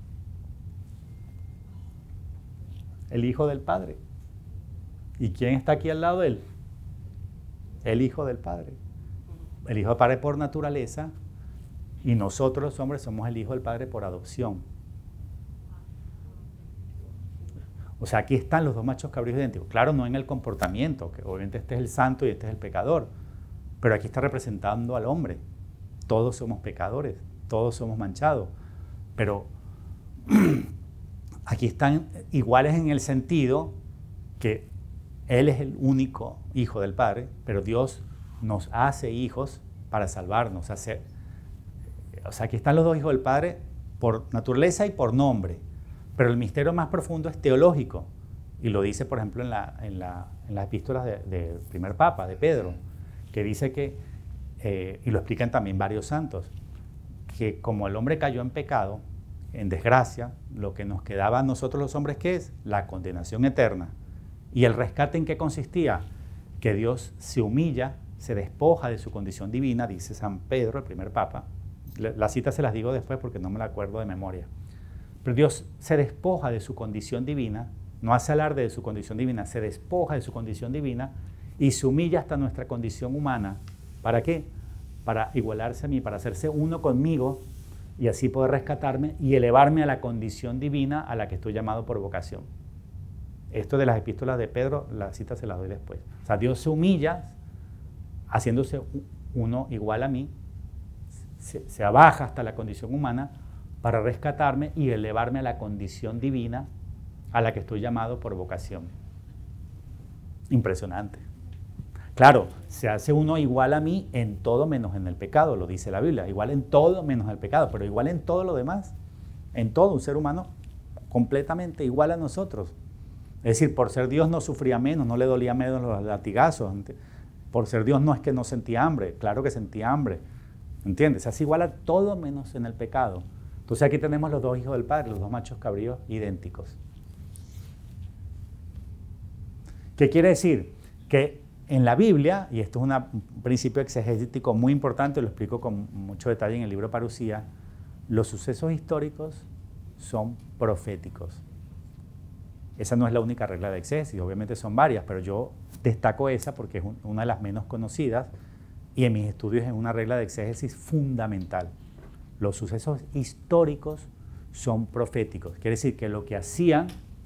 [SPEAKER 1] El hijo del Padre. ¿Y quién está aquí al lado de él? El hijo del Padre. El hijo del Padre por naturaleza. Y nosotros los hombres somos el hijo del Padre por adopción. O sea, aquí están los dos machos cabríos idénticos. Claro, no en el comportamiento, que obviamente este es el santo y este es el pecador. Pero aquí está representando al hombre. Todos somos pecadores, todos somos manchados. Pero aquí están iguales en el sentido que Él es el único hijo del Padre, pero Dios nos hace hijos para salvarnos. O sea, aquí están los dos hijos del Padre por naturaleza y por nombre, pero el misterio más profundo es teológico, y lo dice, por ejemplo, en las epístolas del primer Papa, de Pedro, que dice que, y lo explican también varios santos, que como el hombre cayó en pecado, en desgracia, lo que nos quedaba a nosotros los hombres, ¿qué es? La condenación eterna. ¿Y el rescate en qué consistía? Que Dios se humilla, se despoja de su condición divina, dice San Pedro, el primer Papa. Las citas se las digo después porque no me la acuerdo de memoria. Pero Dios se despoja de su condición divina, no hace alarde de su condición divina, se despoja de su condición divina y se humilla hasta nuestra condición humana. ¿Para qué? Para igualarse a mí, para hacerse uno conmigo y así poder rescatarme y elevarme a la condición divina a la que estoy llamado por vocación. Esto de las epístolas de Pedro, las citas se las doy después. O sea, Dios se humilla haciéndose uno igual a mí, se abaja hasta la condición humana para rescatarme y elevarme a la condición divina a la que estoy llamado por vocación. Impresionante. Claro, se hace uno igual a mí en todo menos en el pecado, lo dice la Biblia. Igual en todo menos en el pecado, pero igual en todo lo demás. En todo, un ser humano completamente igual a nosotros. Es decir, por ser Dios no sufría menos, no le dolía menos los latigazos. Por ser Dios no es que no sentía hambre, claro que sentía hambre. ¿Entiendes? Se hace igual a todo menos en el pecado. Entonces aquí tenemos los dos hijos del Padre, los dos machos cabríos idénticos. ¿Qué quiere decir? Que en la Biblia, y esto es un principio exegético muy importante, lo explico con mucho detalle en el libro Parucía, los sucesos históricos son proféticos. Esa no es la única regla de exégesis, obviamente son varias, pero yo destaco esa porque es una de las menos conocidas y en mis estudios es una regla de exégesis fundamental. Los sucesos históricos son proféticos. Quiere decir que lo que hacían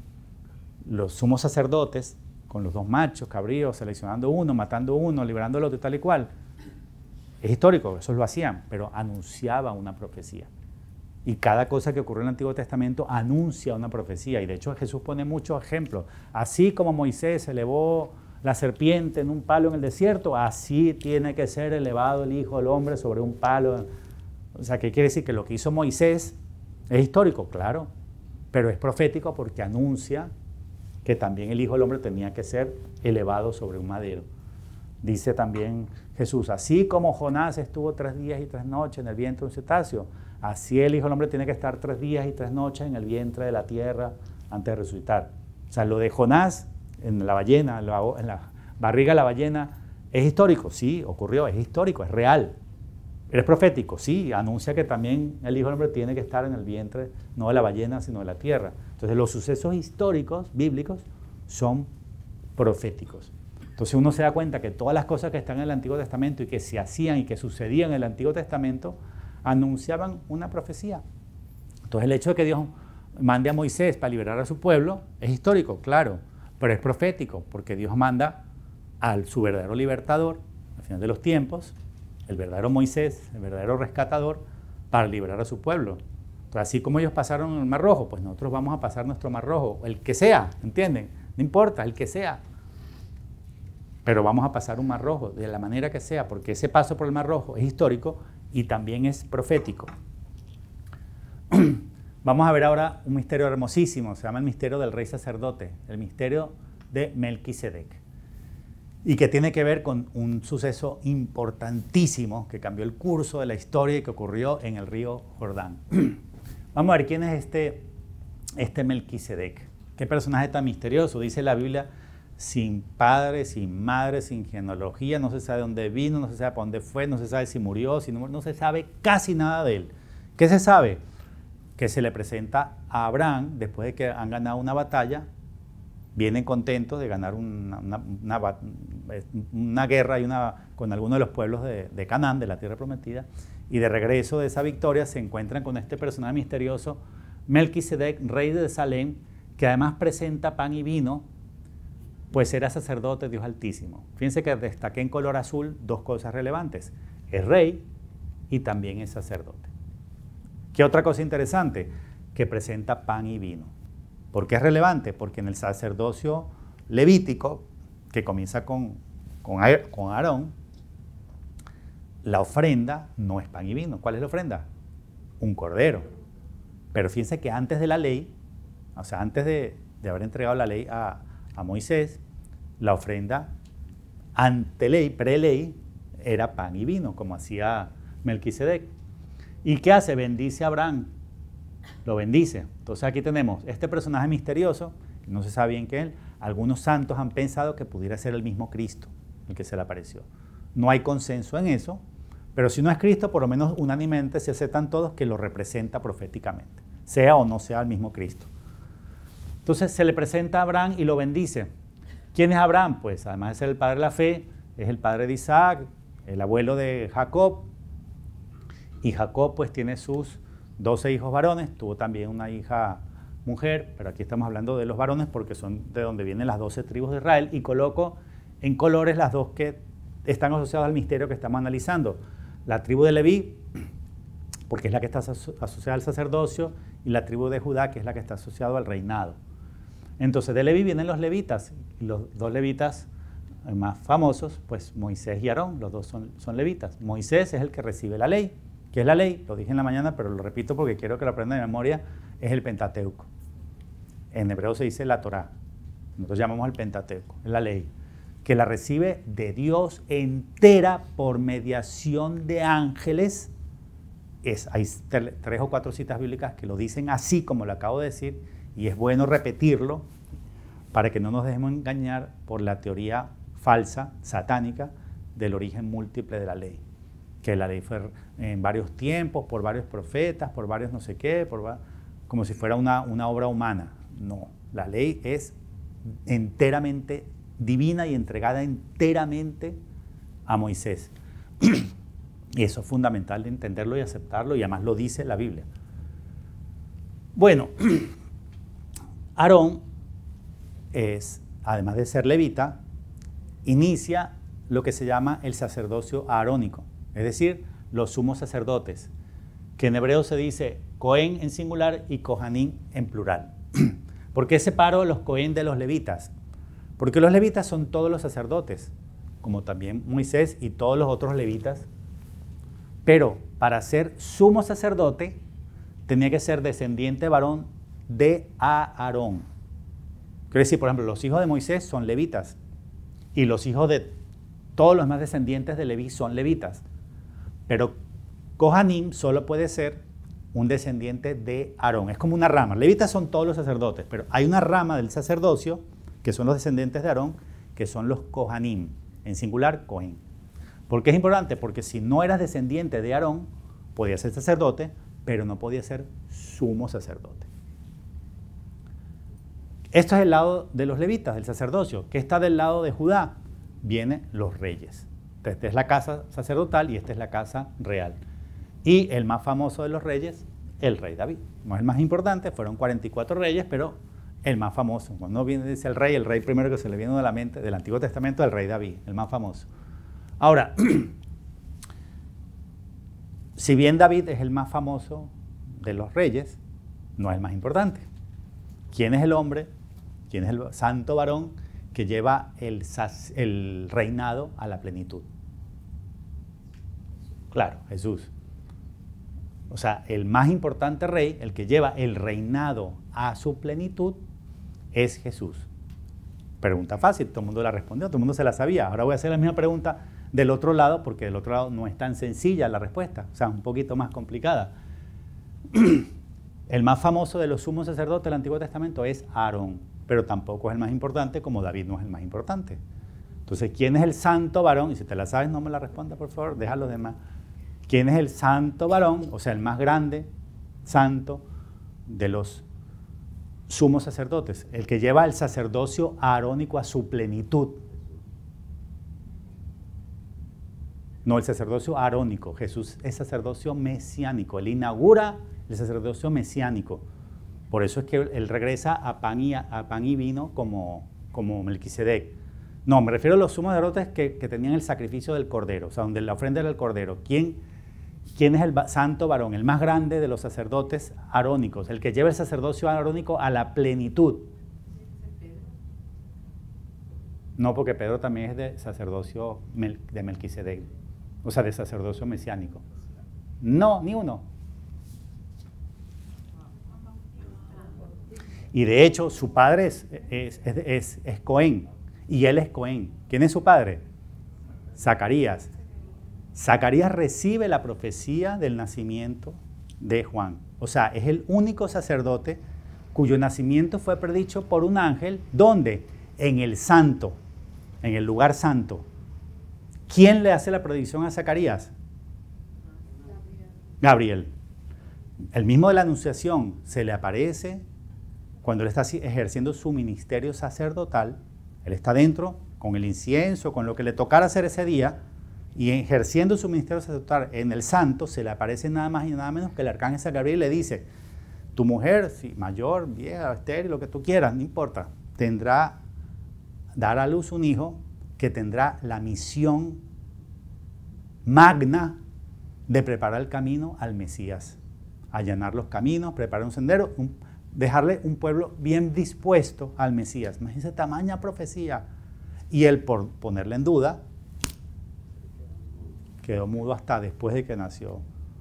[SPEAKER 1] los sumos sacerdotes con los dos machos cabríos, seleccionando uno, matando uno, liberando al otro y tal y cual, es histórico, eso lo hacían, pero anunciaba una profecía. Y cada cosa que ocurrió en el Antiguo Testamento anuncia una profecía. Y de hecho Jesús pone muchos ejemplos. Así como Moisés elevó la serpiente en un palo en el desierto, así tiene que ser elevado el Hijo del Hombre sobre un palo. O sea, ¿qué quiere decir? Que lo que hizo Moisés es histórico, claro, pero es profético porque anuncia que también el Hijo del Hombre tenía que ser elevado sobre un madero. Dice también Jesús, así como Jonás estuvo 3 días y 3 noches en el vientre de un cetáceo, así el Hijo del Hombre tiene que estar 3 días y 3 noches en el vientre de la tierra antes de resucitar. O sea, lo de Jonás en la ballena, en la barriga de la ballena, ¿es histórico? Sí, ocurrió, es histórico, es real. ¿Es profético? Sí, anuncia que también el Hijo del Hombre tiene que estar en el vientre, no de la ballena, sino de la tierra. Entonces, los sucesos históricos, bíblicos, son proféticos. Entonces, uno se da cuenta que todas las cosas que están en el Antiguo Testamento y que se hacían y que sucedían en el Antiguo Testamento, anunciaban una profecía. Entonces, el hecho de que Dios mande a Moisés para liberar a su pueblo es histórico, claro, pero es profético, porque Dios manda a su verdadero libertador, al final de los tiempos, el verdadero Moisés, el verdadero rescatador, para liberar a su pueblo. Entonces, así como ellos pasaron el Mar Rojo, pues nosotros vamos a pasar nuestro Mar Rojo, el que sea, ¿entienden? No importa, el que sea. Pero vamos a pasar un Mar Rojo, de la manera que sea, porque ese paso por el Mar Rojo es histórico y también es profético. Vamos a ver ahora un misterio hermosísimo, se llama el misterio del rey sacerdote, el misterio de Melquisedec. Y que tiene que ver con un suceso importantísimo que cambió el curso de la historia y que ocurrió en el río Jordán. Vamos a ver quién es este Melquisedec. Qué personaje tan misterioso. Dice la Biblia, sin padre, sin madre, sin genealogía, no se sabe dónde vino, no se sabe para dónde fue, no se sabe si murió, si no murió, no se sabe casi nada de él. ¿Qué se sabe? Que se le presenta a Abraham después de que han ganado una batalla. Vienen contentos de ganar una guerra con algunos de los pueblos de Canaán, de la tierra prometida, y de regreso de esa victoria se encuentran con este personaje misterioso, Melquisedec, rey de Salem, que además presenta pan y vino, pues era sacerdote de Dios Altísimo. Fíjense que destaqué en color azul 2 cosas relevantes, es rey y también es sacerdote. ¿Qué otra cosa interesante? Que presenta pan y vino. ¿Por qué es relevante? Porque en el sacerdocio levítico, que comienza con Aarón, la ofrenda no es pan y vino. ¿Cuál es la ofrenda? Un cordero. Pero fíjense que antes de la ley, o sea, antes de haber entregado la ley a Moisés, la ofrenda ante ley, pre-ley, era pan y vino, como hacía Melquisedec. ¿Y qué hace? Bendice a Abraham. Lo bendice. Entonces aquí tenemos este personaje misterioso, que no se sabe bien qué es. Algunos santos han pensado que pudiera ser el mismo Cristo, el que se le apareció. No hay consenso en eso, pero si no es Cristo, por lo menos unánimemente se aceptan todos que lo representa proféticamente, sea o no sea el mismo Cristo. Entonces se le presenta a Abraham y lo bendice. ¿Quién es Abraham? Pues además de ser el padre de la fe, es el padre de Isaac, el abuelo de Jacob, y Jacob pues tiene sus 12 hijos varones, tuvo también una hija mujer, pero aquí estamos hablando de los varones porque son de donde vienen las 12 tribus de Israel, y coloco en colores las 2 que están asociadas al misterio que estamos analizando. La tribu de Leví, porque es la que está asociada al sacerdocio, y la tribu de Judá, que es la que está asociada al reinado. Entonces de Leví vienen los levitas, y los 2 levitas más famosos, pues Moisés y Aarón, los dos son levitas. Moisés es el que recibe la ley. ¿Qué es la ley? Lo dije en la mañana, pero lo repito porque quiero que lo aprendan de memoria, es el Pentateuco. En hebreo se dice la Torá. Nosotros llamamos el Pentateuco, es la ley, que la recibe de Dios entera por mediación de ángeles. Hay 3 o 4 citas bíblicas que lo dicen así como lo acabo de decir, y es bueno repetirlo para que no nos dejemos engañar por la teoría falsa, satánica, del origen múltiple de la ley. Que la ley fue en varios tiempos, por varios profetas, por varios no sé qué, como si fuera una obra humana. No, la ley es enteramente divina y entregada enteramente a Moisés. Y eso es fundamental de entenderlo y aceptarlo, y además lo dice la Biblia. Bueno, Aarón además de ser levita, inicia lo que se llama el sacerdocio aarónico, es decir, los sumos sacerdotes, que en hebreo se dice Cohen en singular y Kohanim en plural. ¿Por qué separo los Cohen de los levitas? Porque los levitas son todos los sacerdotes, como también Moisés y todos los otros levitas, pero para ser sumo sacerdote tenía que ser descendiente varón de Aarón. Quiere decir, por ejemplo, los hijos de Moisés son levitas y los hijos de todos los demás descendientes de Leví son levitas. Pero Kohanim solo puede ser un descendiente de Aarón. Es como una rama. Levitas son todos los sacerdotes, pero hay una rama del sacerdocio que son los descendientes de Aarón, que son los Kohanim, en singular, Cohen. ¿Por qué es importante? Porque si no eras descendiente de Aarón, podías ser sacerdote, pero no podías ser sumo sacerdote. Esto es el lado de los levitas, del sacerdocio. ¿Qué está del lado de Judá? Vienen los reyes. Esta es la casa sacerdotal y esta es la casa real. Y el más famoso de los reyes, el rey David. No es el más importante, fueron 44 reyes, pero el más famoso. Cuando viene dice el rey primero que se le viene a la mente del Antiguo Testamento, el rey David, el más famoso. Ahora, si bien David es el más famoso de los reyes, no es el más importante. ¿Quién es el hombre? ¿Quién es el santo varón que lleva el reinado a la plenitud? Claro, Jesús. O sea, el más importante rey, el que lleva el reinado a su plenitud, es Jesús. Pregunta fácil, todo el mundo la respondió, todo el mundo se la sabía. Ahora voy a hacer la misma pregunta del otro lado, porque del otro lado no es tan sencilla la respuesta, o sea, un poquito más complicada. El más famoso de los sumos sacerdotes del Antiguo Testamento es Aarón, pero tampoco es el más importante, como David no es el más importante. Entonces, ¿quién es el santo varón? Y si te la sabes, no me la responda, por favor, deja los demás. ¿Quién es el santo varón? O sea, el más grande santo de los sumos sacerdotes, el que lleva el sacerdocio aarónico a su plenitud. No, el sacerdocio aarónico. Jesús es sacerdocio mesiánico. Él inaugura el sacerdocio mesiánico. Por eso es que él regresa a pan y vino como Melquisedec. No, me refiero a los sumos sacerdotes que tenían el sacrificio del cordero, o sea, donde la ofrenda era el cordero. ¿Quién es el santo varón? El más grande de los sacerdotes arónicos, el que lleva el sacerdocio arónico a la plenitud. No, porque Pedro también es de sacerdocio de Melquisedec, o sea, de sacerdocio mesiánico. No, ni uno. Y de hecho, su padre es Cohen, y él es Cohen. ¿Quién es su padre? Zacarías. Zacarías recibe la profecía del nacimiento de Juan. O sea, es el único sacerdote cuyo nacimiento fue predicho por un ángel. ¿Dónde? En el santo, en el lugar santo. ¿Quién le hace la predicción a Zacarías? Gabriel. El mismo de la Anunciación se le aparece cuando él está ejerciendo su ministerio sacerdotal. Él está dentro con el incienso, con lo que le tocara hacer ese día, y ejerciendo su ministerio sacerdotal en el santo, se le aparece nada más y nada menos que el arcángel San Gabriel y le dice: tu mujer, si mayor, vieja, estéril, lo que tú quieras, no importa, dará a luz un hijo que tendrá la misión magna de preparar el camino al Mesías, allanar los caminos, preparar un sendero, dejarle un pueblo bien dispuesto al Mesías. Imagínense tamaña profecía. Y él, por ponerle en duda, quedó mudo hasta después de que nació,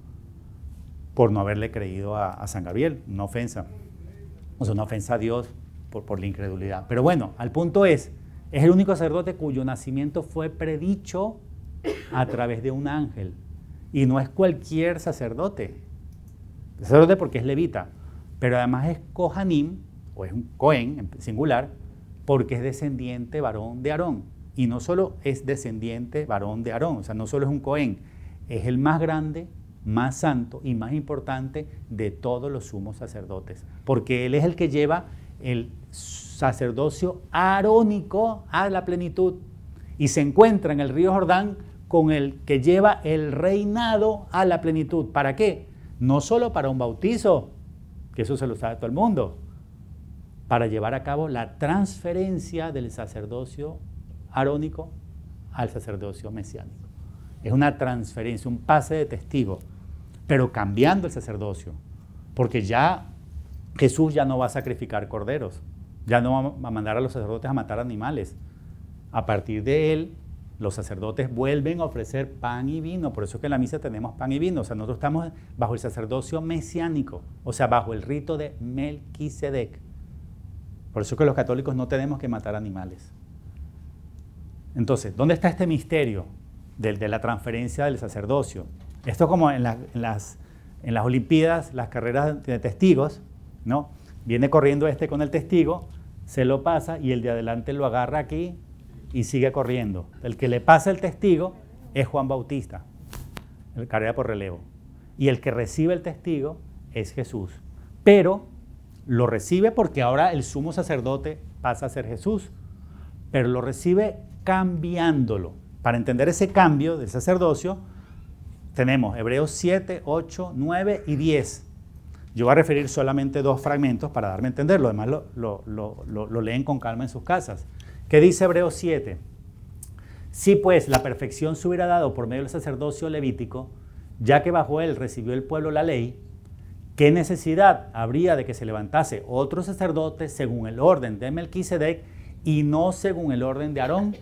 [SPEAKER 1] por no haberle creído a San Gabriel, una ofensa. O sea, una ofensa a Dios por la incredulidad. Pero bueno, al punto es el único sacerdote cuyo nacimiento fue predicho a través de un ángel. Y no es cualquier sacerdote. Sacerdote porque es levita, pero además es Kohanim, o es un Cohen en singular, porque es descendiente varón de Aarón. Y no solo es descendiente varón de Aarón, o sea, no solo es un Cohen, es el más grande, más santo y más importante de todos los sumos sacerdotes, porque él es el que lleva el sacerdocio arónico a la plenitud y se encuentra en el río Jordán con el que lleva el reinado a la plenitud. ¿Para qué? No solo para un bautizo, que eso se lo sabe todo el mundo, para llevar a cabo la transferencia del sacerdocio arónico al sacerdocio mesiánico. Es una transferencia, un pase de testigo, pero cambiando el sacerdocio, porque ya Jesús ya no va a sacrificar corderos, ya no va a mandar a los sacerdotes a matar animales. A partir de él, los sacerdotes vuelven a ofrecer pan y vino, por eso es que en la misa tenemos pan y vino, o sea, nosotros estamos bajo el sacerdocio mesiánico, o sea, bajo el rito de Melquisedec. Por eso es que los católicos no tenemos que matar animales. Entonces, ¿dónde está este misterio de la transferencia del sacerdocio? Esto es como en las Olimpiadas, las carreras de testigos, ¿no? Viene corriendo este con el testigo, se lo pasa y el de adelante lo agarra aquí y sigue corriendo. El que le pasa el testigo es Juan Bautista, el carrera por relevo. Y el que recibe el testigo es Jesús. Pero lo recibe porque ahora el sumo sacerdote pasa a ser Jesús, pero lo recibe cambiándolo. Para entender ese cambio del sacerdocio, tenemos Hebreos 7, 8, 9 y 10. Yo voy a referir solamente 2 fragmentos para darme a entender, lo demás lo leen con calma en sus casas. ¿Qué dice Hebreos 7? Si pues la perfección se hubiera dado por medio del sacerdocio levítico, ya que bajo él recibió el pueblo la ley, ¿qué necesidad habría de que se levantase otro sacerdote según el orden de Melquisedec y no según el orden de Aarón?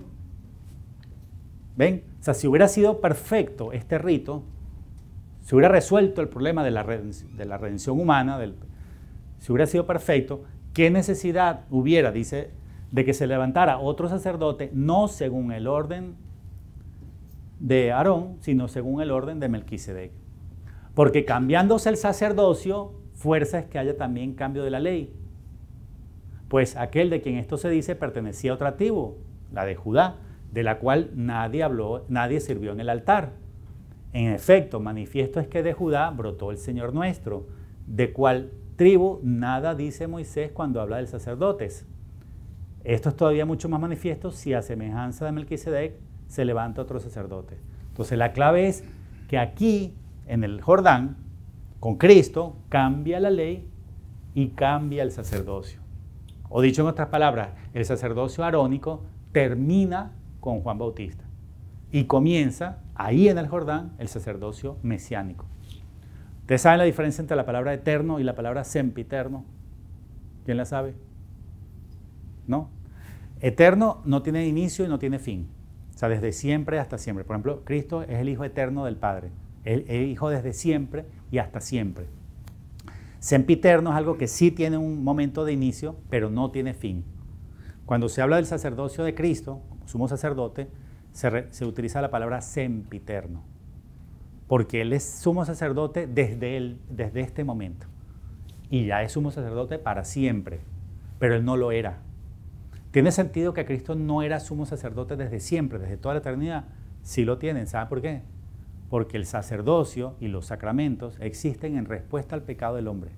[SPEAKER 1] ¿Ven? O sea, si hubiera sido perfecto este rito, si hubiera resuelto el problema de la redención humana, si hubiera sido perfecto, ¿qué necesidad hubiera, dice, de que se levantara otro sacerdote, no según el orden de Aarón, sino según el orden de Melquisedec? Porque cambiándose el sacerdocio, fuerza es que haya también cambio de la ley. Pues aquel de quien esto se dice pertenecía a otra tribu, la de Judá, de la cual nadie habló, nadie sirvió en el altar. En efecto, manifiesto es que de Judá brotó el Señor nuestro, de cual tribu nada dice Moisés cuando habla de sacerdotes. Esto es todavía mucho más manifiesto si a semejanza de Melquisedec se levanta otro sacerdote. Entonces la clave es que aquí, en el Jordán, con Cristo, cambia la ley y cambia el sacerdocio. O dicho en otras palabras, el sacerdocio arónico termina con Juan Bautista y comienza ahí en el Jordán el sacerdocio mesiánico. ¿Ustedes saben la diferencia entre la palabra eterno y la palabra sempiterno? ¿Quién la sabe? ¿No? Eterno no tiene inicio y no tiene fin. O sea, desde siempre hasta siempre. Por ejemplo, Cristo es el Hijo eterno del Padre. El Hijo desde siempre y hasta siempre. Sempiterno es algo que sí tiene un momento de inicio, pero no tiene fin. Cuando se habla del sacerdocio de Cristo, como sumo sacerdote, se utiliza la palabra sempiterno, porque Él es sumo sacerdote desde este momento. Y ya es sumo sacerdote para siempre, pero Él no lo era. ¿Tiene sentido que Cristo no era sumo sacerdote desde siempre, desde toda la eternidad? Sí lo tienen. ¿Saben por qué? Porque el sacerdocio y los sacramentos existen en respuesta al pecado del hombre.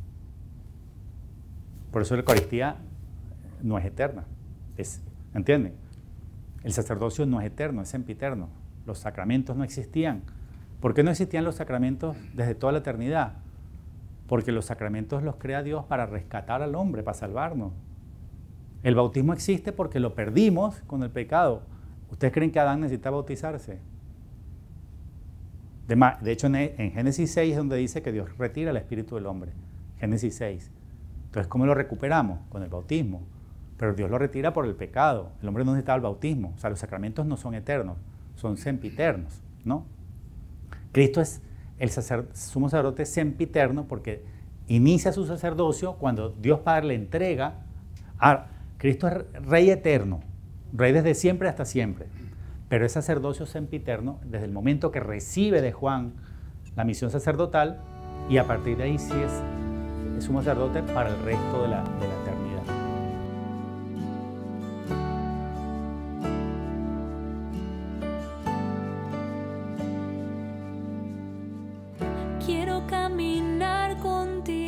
[SPEAKER 1] Por eso la Eucaristía no es eterna. ¿Entienden? El sacerdocio no es eterno, es sempiterno. Los sacramentos no existían. ¿Por qué no existían los sacramentos desde toda la eternidad? Porque los sacramentos los crea Dios para rescatar al hombre, para salvarnos. El bautismo existe porque lo perdimos con el pecado. ¿Ustedes creen que Adán necesita bautizarse? De hecho, en Génesis 6 es donde dice que Dios retira el espíritu del hombre. Génesis 6. Entonces, ¿cómo lo recuperamos? Con el bautismo. pero Dios lo retira por el pecado. El hombre no necesitaba el bautismo. O sea, los sacramentos no son eternos, son sempiternos, ¿no? Cristo es el sumo sacerdote sempiterno porque inicia su sacerdocio cuando Dios Padre le entrega. Cristo es rey eterno, rey desde siempre hasta siempre, pero es sacerdocio sempiterno desde el momento que recibe de Juan la misión sacerdotal, y a partir de ahí sí es sumo sacerdote para el resto de la eternidad.
[SPEAKER 2] Quiero caminar contigo.